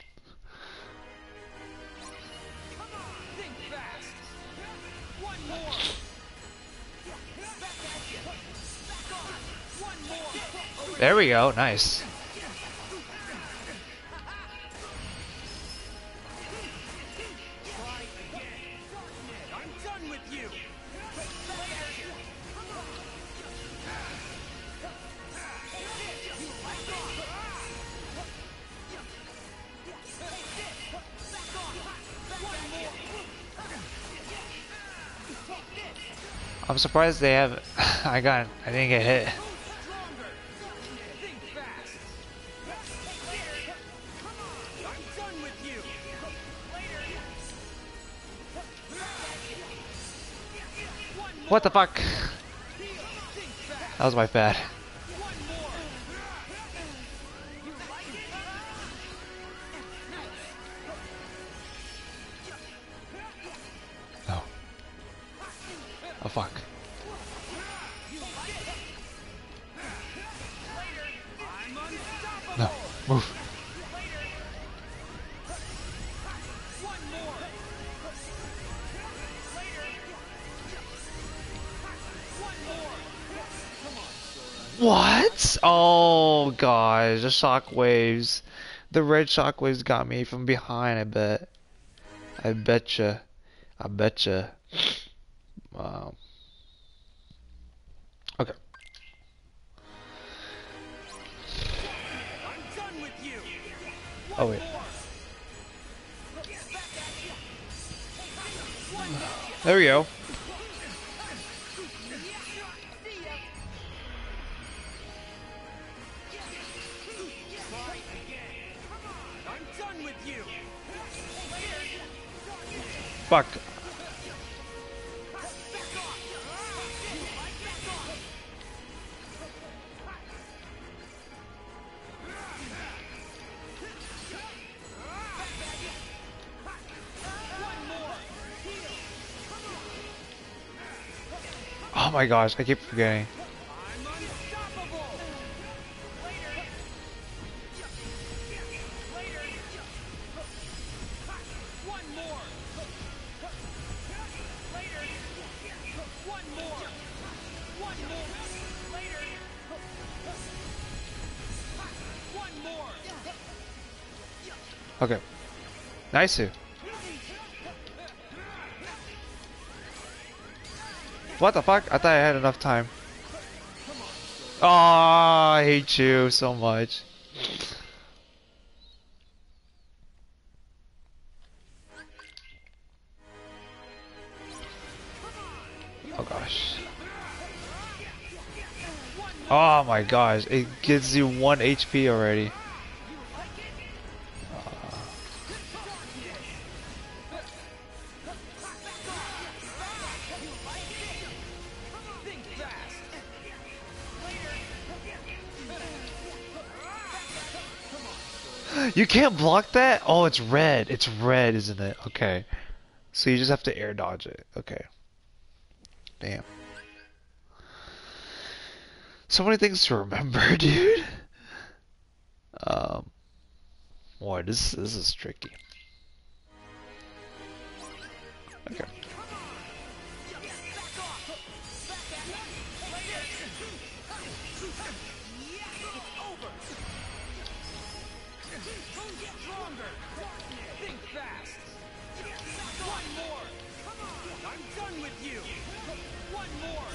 There we go. Nice. I'm surprised they have. I didn't get hit. What the fuck? That was my bad. No. Oh fuck. No, move. What? Oh gosh, the shockwaves. The red shockwaves got me from behind, I bet. I betcha. I betcha. Wow. Okay. Oh wait. There we go. I'm done with you. Fuck. Oh my gosh, I keep forgetting. I'm unstoppable. Later. Later. One more. Later. One more. One more. Later. One more. Okay. Nice. What the fuck? I thought I had enough time. Oh, I hate you so much. Oh gosh. Oh my gosh, it gives you 1 HP already. You can't block that? Oh, it's red. It's red, isn't it? Okay. So you just have to air dodge it. Okay. Damn. So many things to remember, dude. Boy, this is tricky. Okay. Think fast. One more. I'm done with you. One more.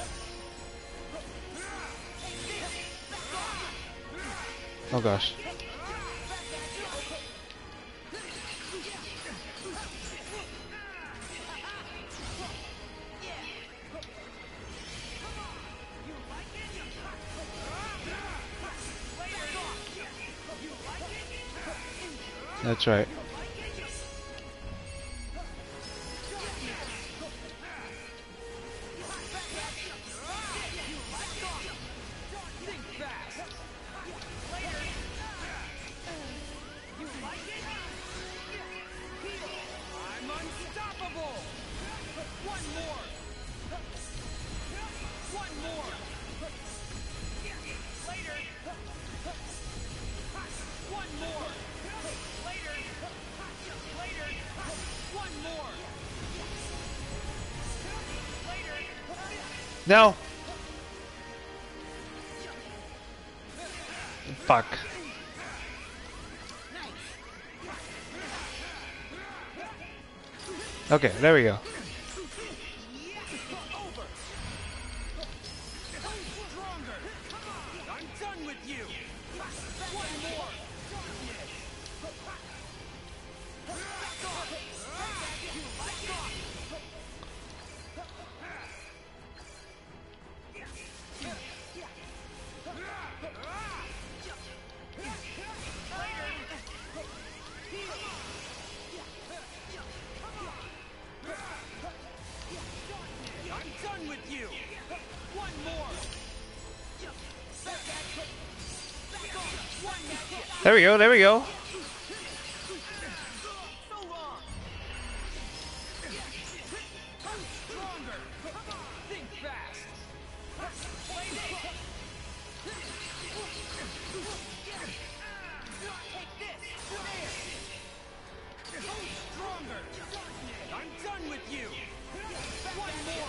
Oh gosh. That's right. I'm unstoppable. One more. One more. Later. One more. Later. Later. One more. Later. No. Fuck. Okay, there we go. Stronger. I'm done with you. One more. I'm done with you. One more. There we go, there we go. So long. Stronger. Think fast. Take this. Stronger. I'm done with you. One more.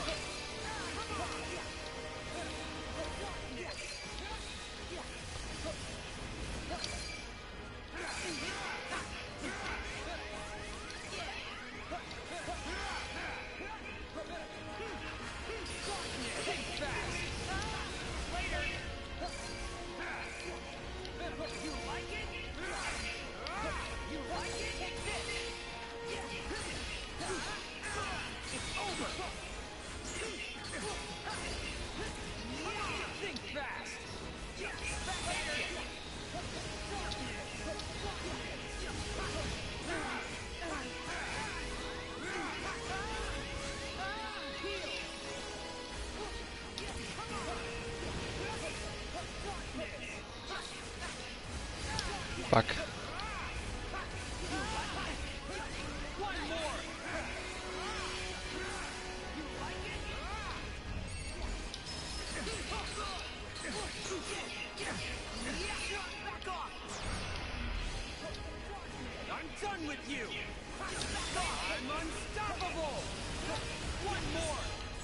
Fuck. I'm done with you! I'm unstoppable! One more!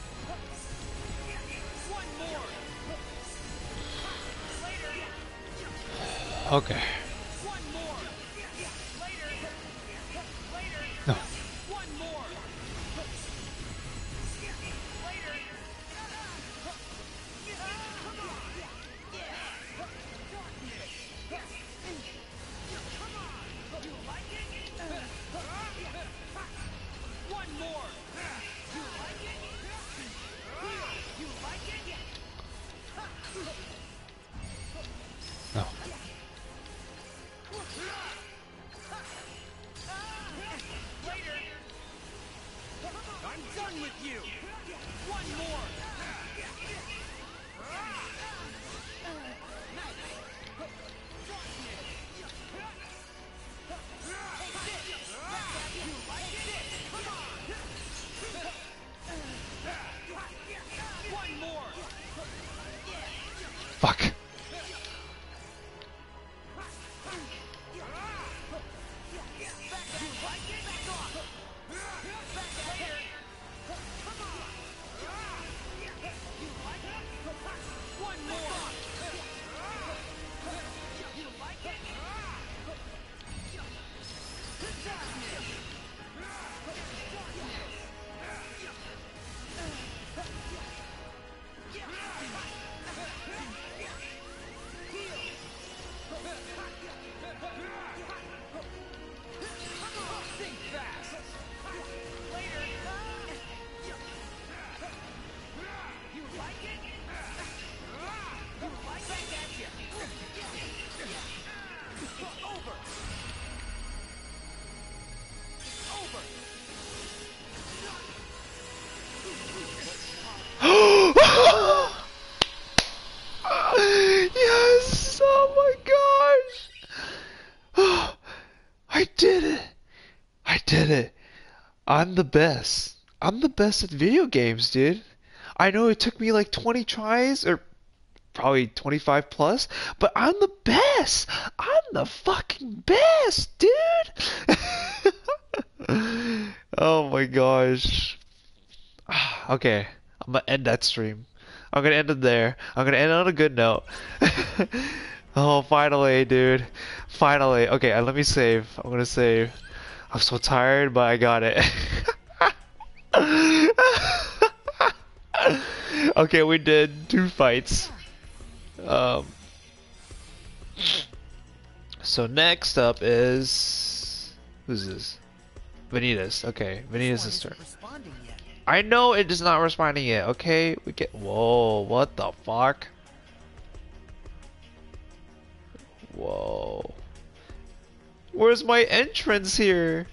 One more! Later! Okay. One more! Later! Later! No. One more! Later! You like it? One more! You like it? You like it? No. Later! I'm done with you! One more! One more! Fuck. One more! You like it? Think fast! Later! You like it? You like it? Back at you! Over! Over! Yes! Oh my gosh! I did it! I did it! I'm the best. I'm the best at video games, dude. I know it took me like 20 tries, or probably 25 plus, but I'm the best! I'm the fucking best, dude! Oh my gosh. Okay, I'm gonna end that stream. I'm gonna end it there. I'm gonna end on a good note. Oh, finally, dude. Finally. Okay, let me save. I'm gonna save. I'm so tired, but I got it. Okay, we did 2 fights. So next up is... Who's this? Vanitas. Okay, Vanitas' turn. Responding yet? I know it is not responding yet, okay? We get... Whoa, what the fuck? Whoa. Where's my entrance here?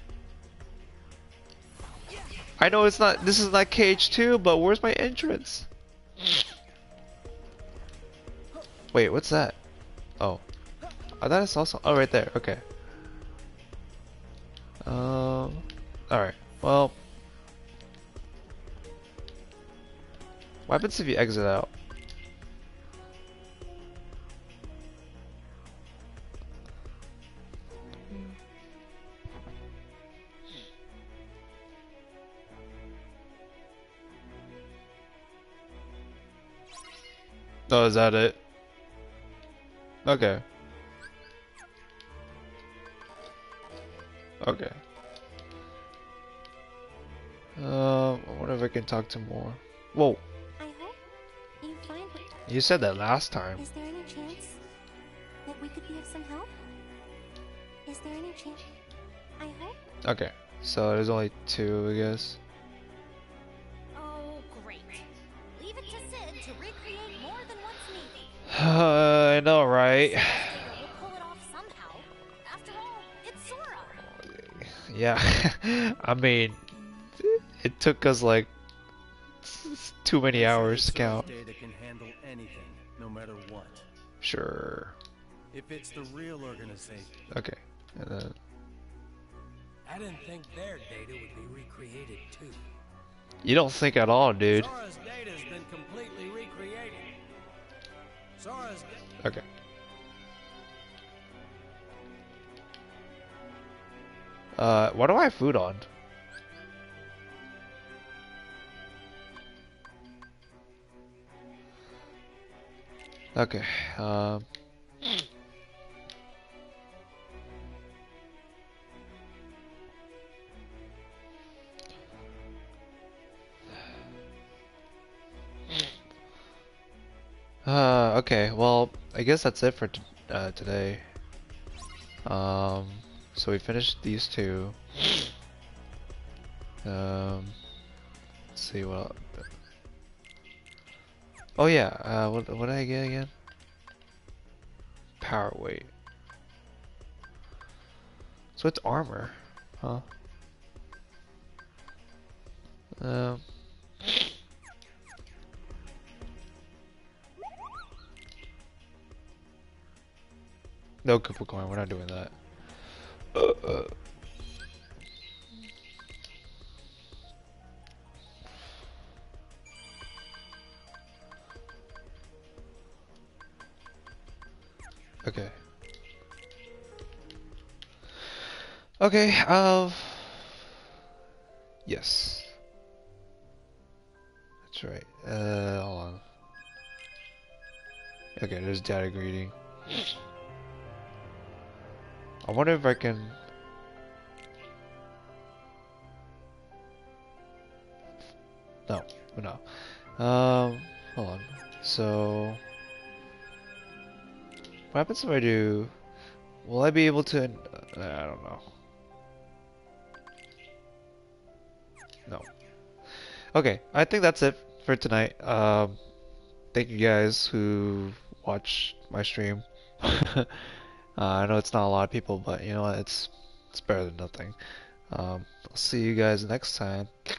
I know it's not... This is not KH2, but where's my entrance? Wait, what's that? Oh. Oh, that is also... Oh, right there. Okay. Alright. Well... What happens if you exit out? Oh, is that it? Okay. Okay. I wonder if I can talk to more. Whoa. I hope you find it. You said that last time. Is there any chance that we could be of some help? Is there any chance? I hope. Okay. So there's only 2, I guess. Oh, great. Leave it to Sid to recreate more than what's needed. I know, right? We'll pull it off somehow. After all, it's Sora. Yeah. I mean, it took us like too many hours to count. Data can handle anything, no matter what. Sure. if it's the real organization. Okay. And then, I didn't think their data would be recreated too. you don't think at all, dude. Sora's data's been completely recreated. Sora's Okay. What do I have food on? Okay, okay, well, I guess that's it for today. So we finished these two. Let's see what. Oh yeah, what did I get again? Power weight. So it's armor, huh? No Koopa coin, we're not doing that. Okay. Okay, yes. That's right. Hold on. Okay, there's data greeting. I wonder if I can... No, no. Hold on. So... What happens if I do... Will I be able to... I don't know. No. Okay, I think that's it for tonight. Thank you guys who watched my stream. I know it's not a lot of people, but you know what? It's better than nothing. I'll see you guys next time.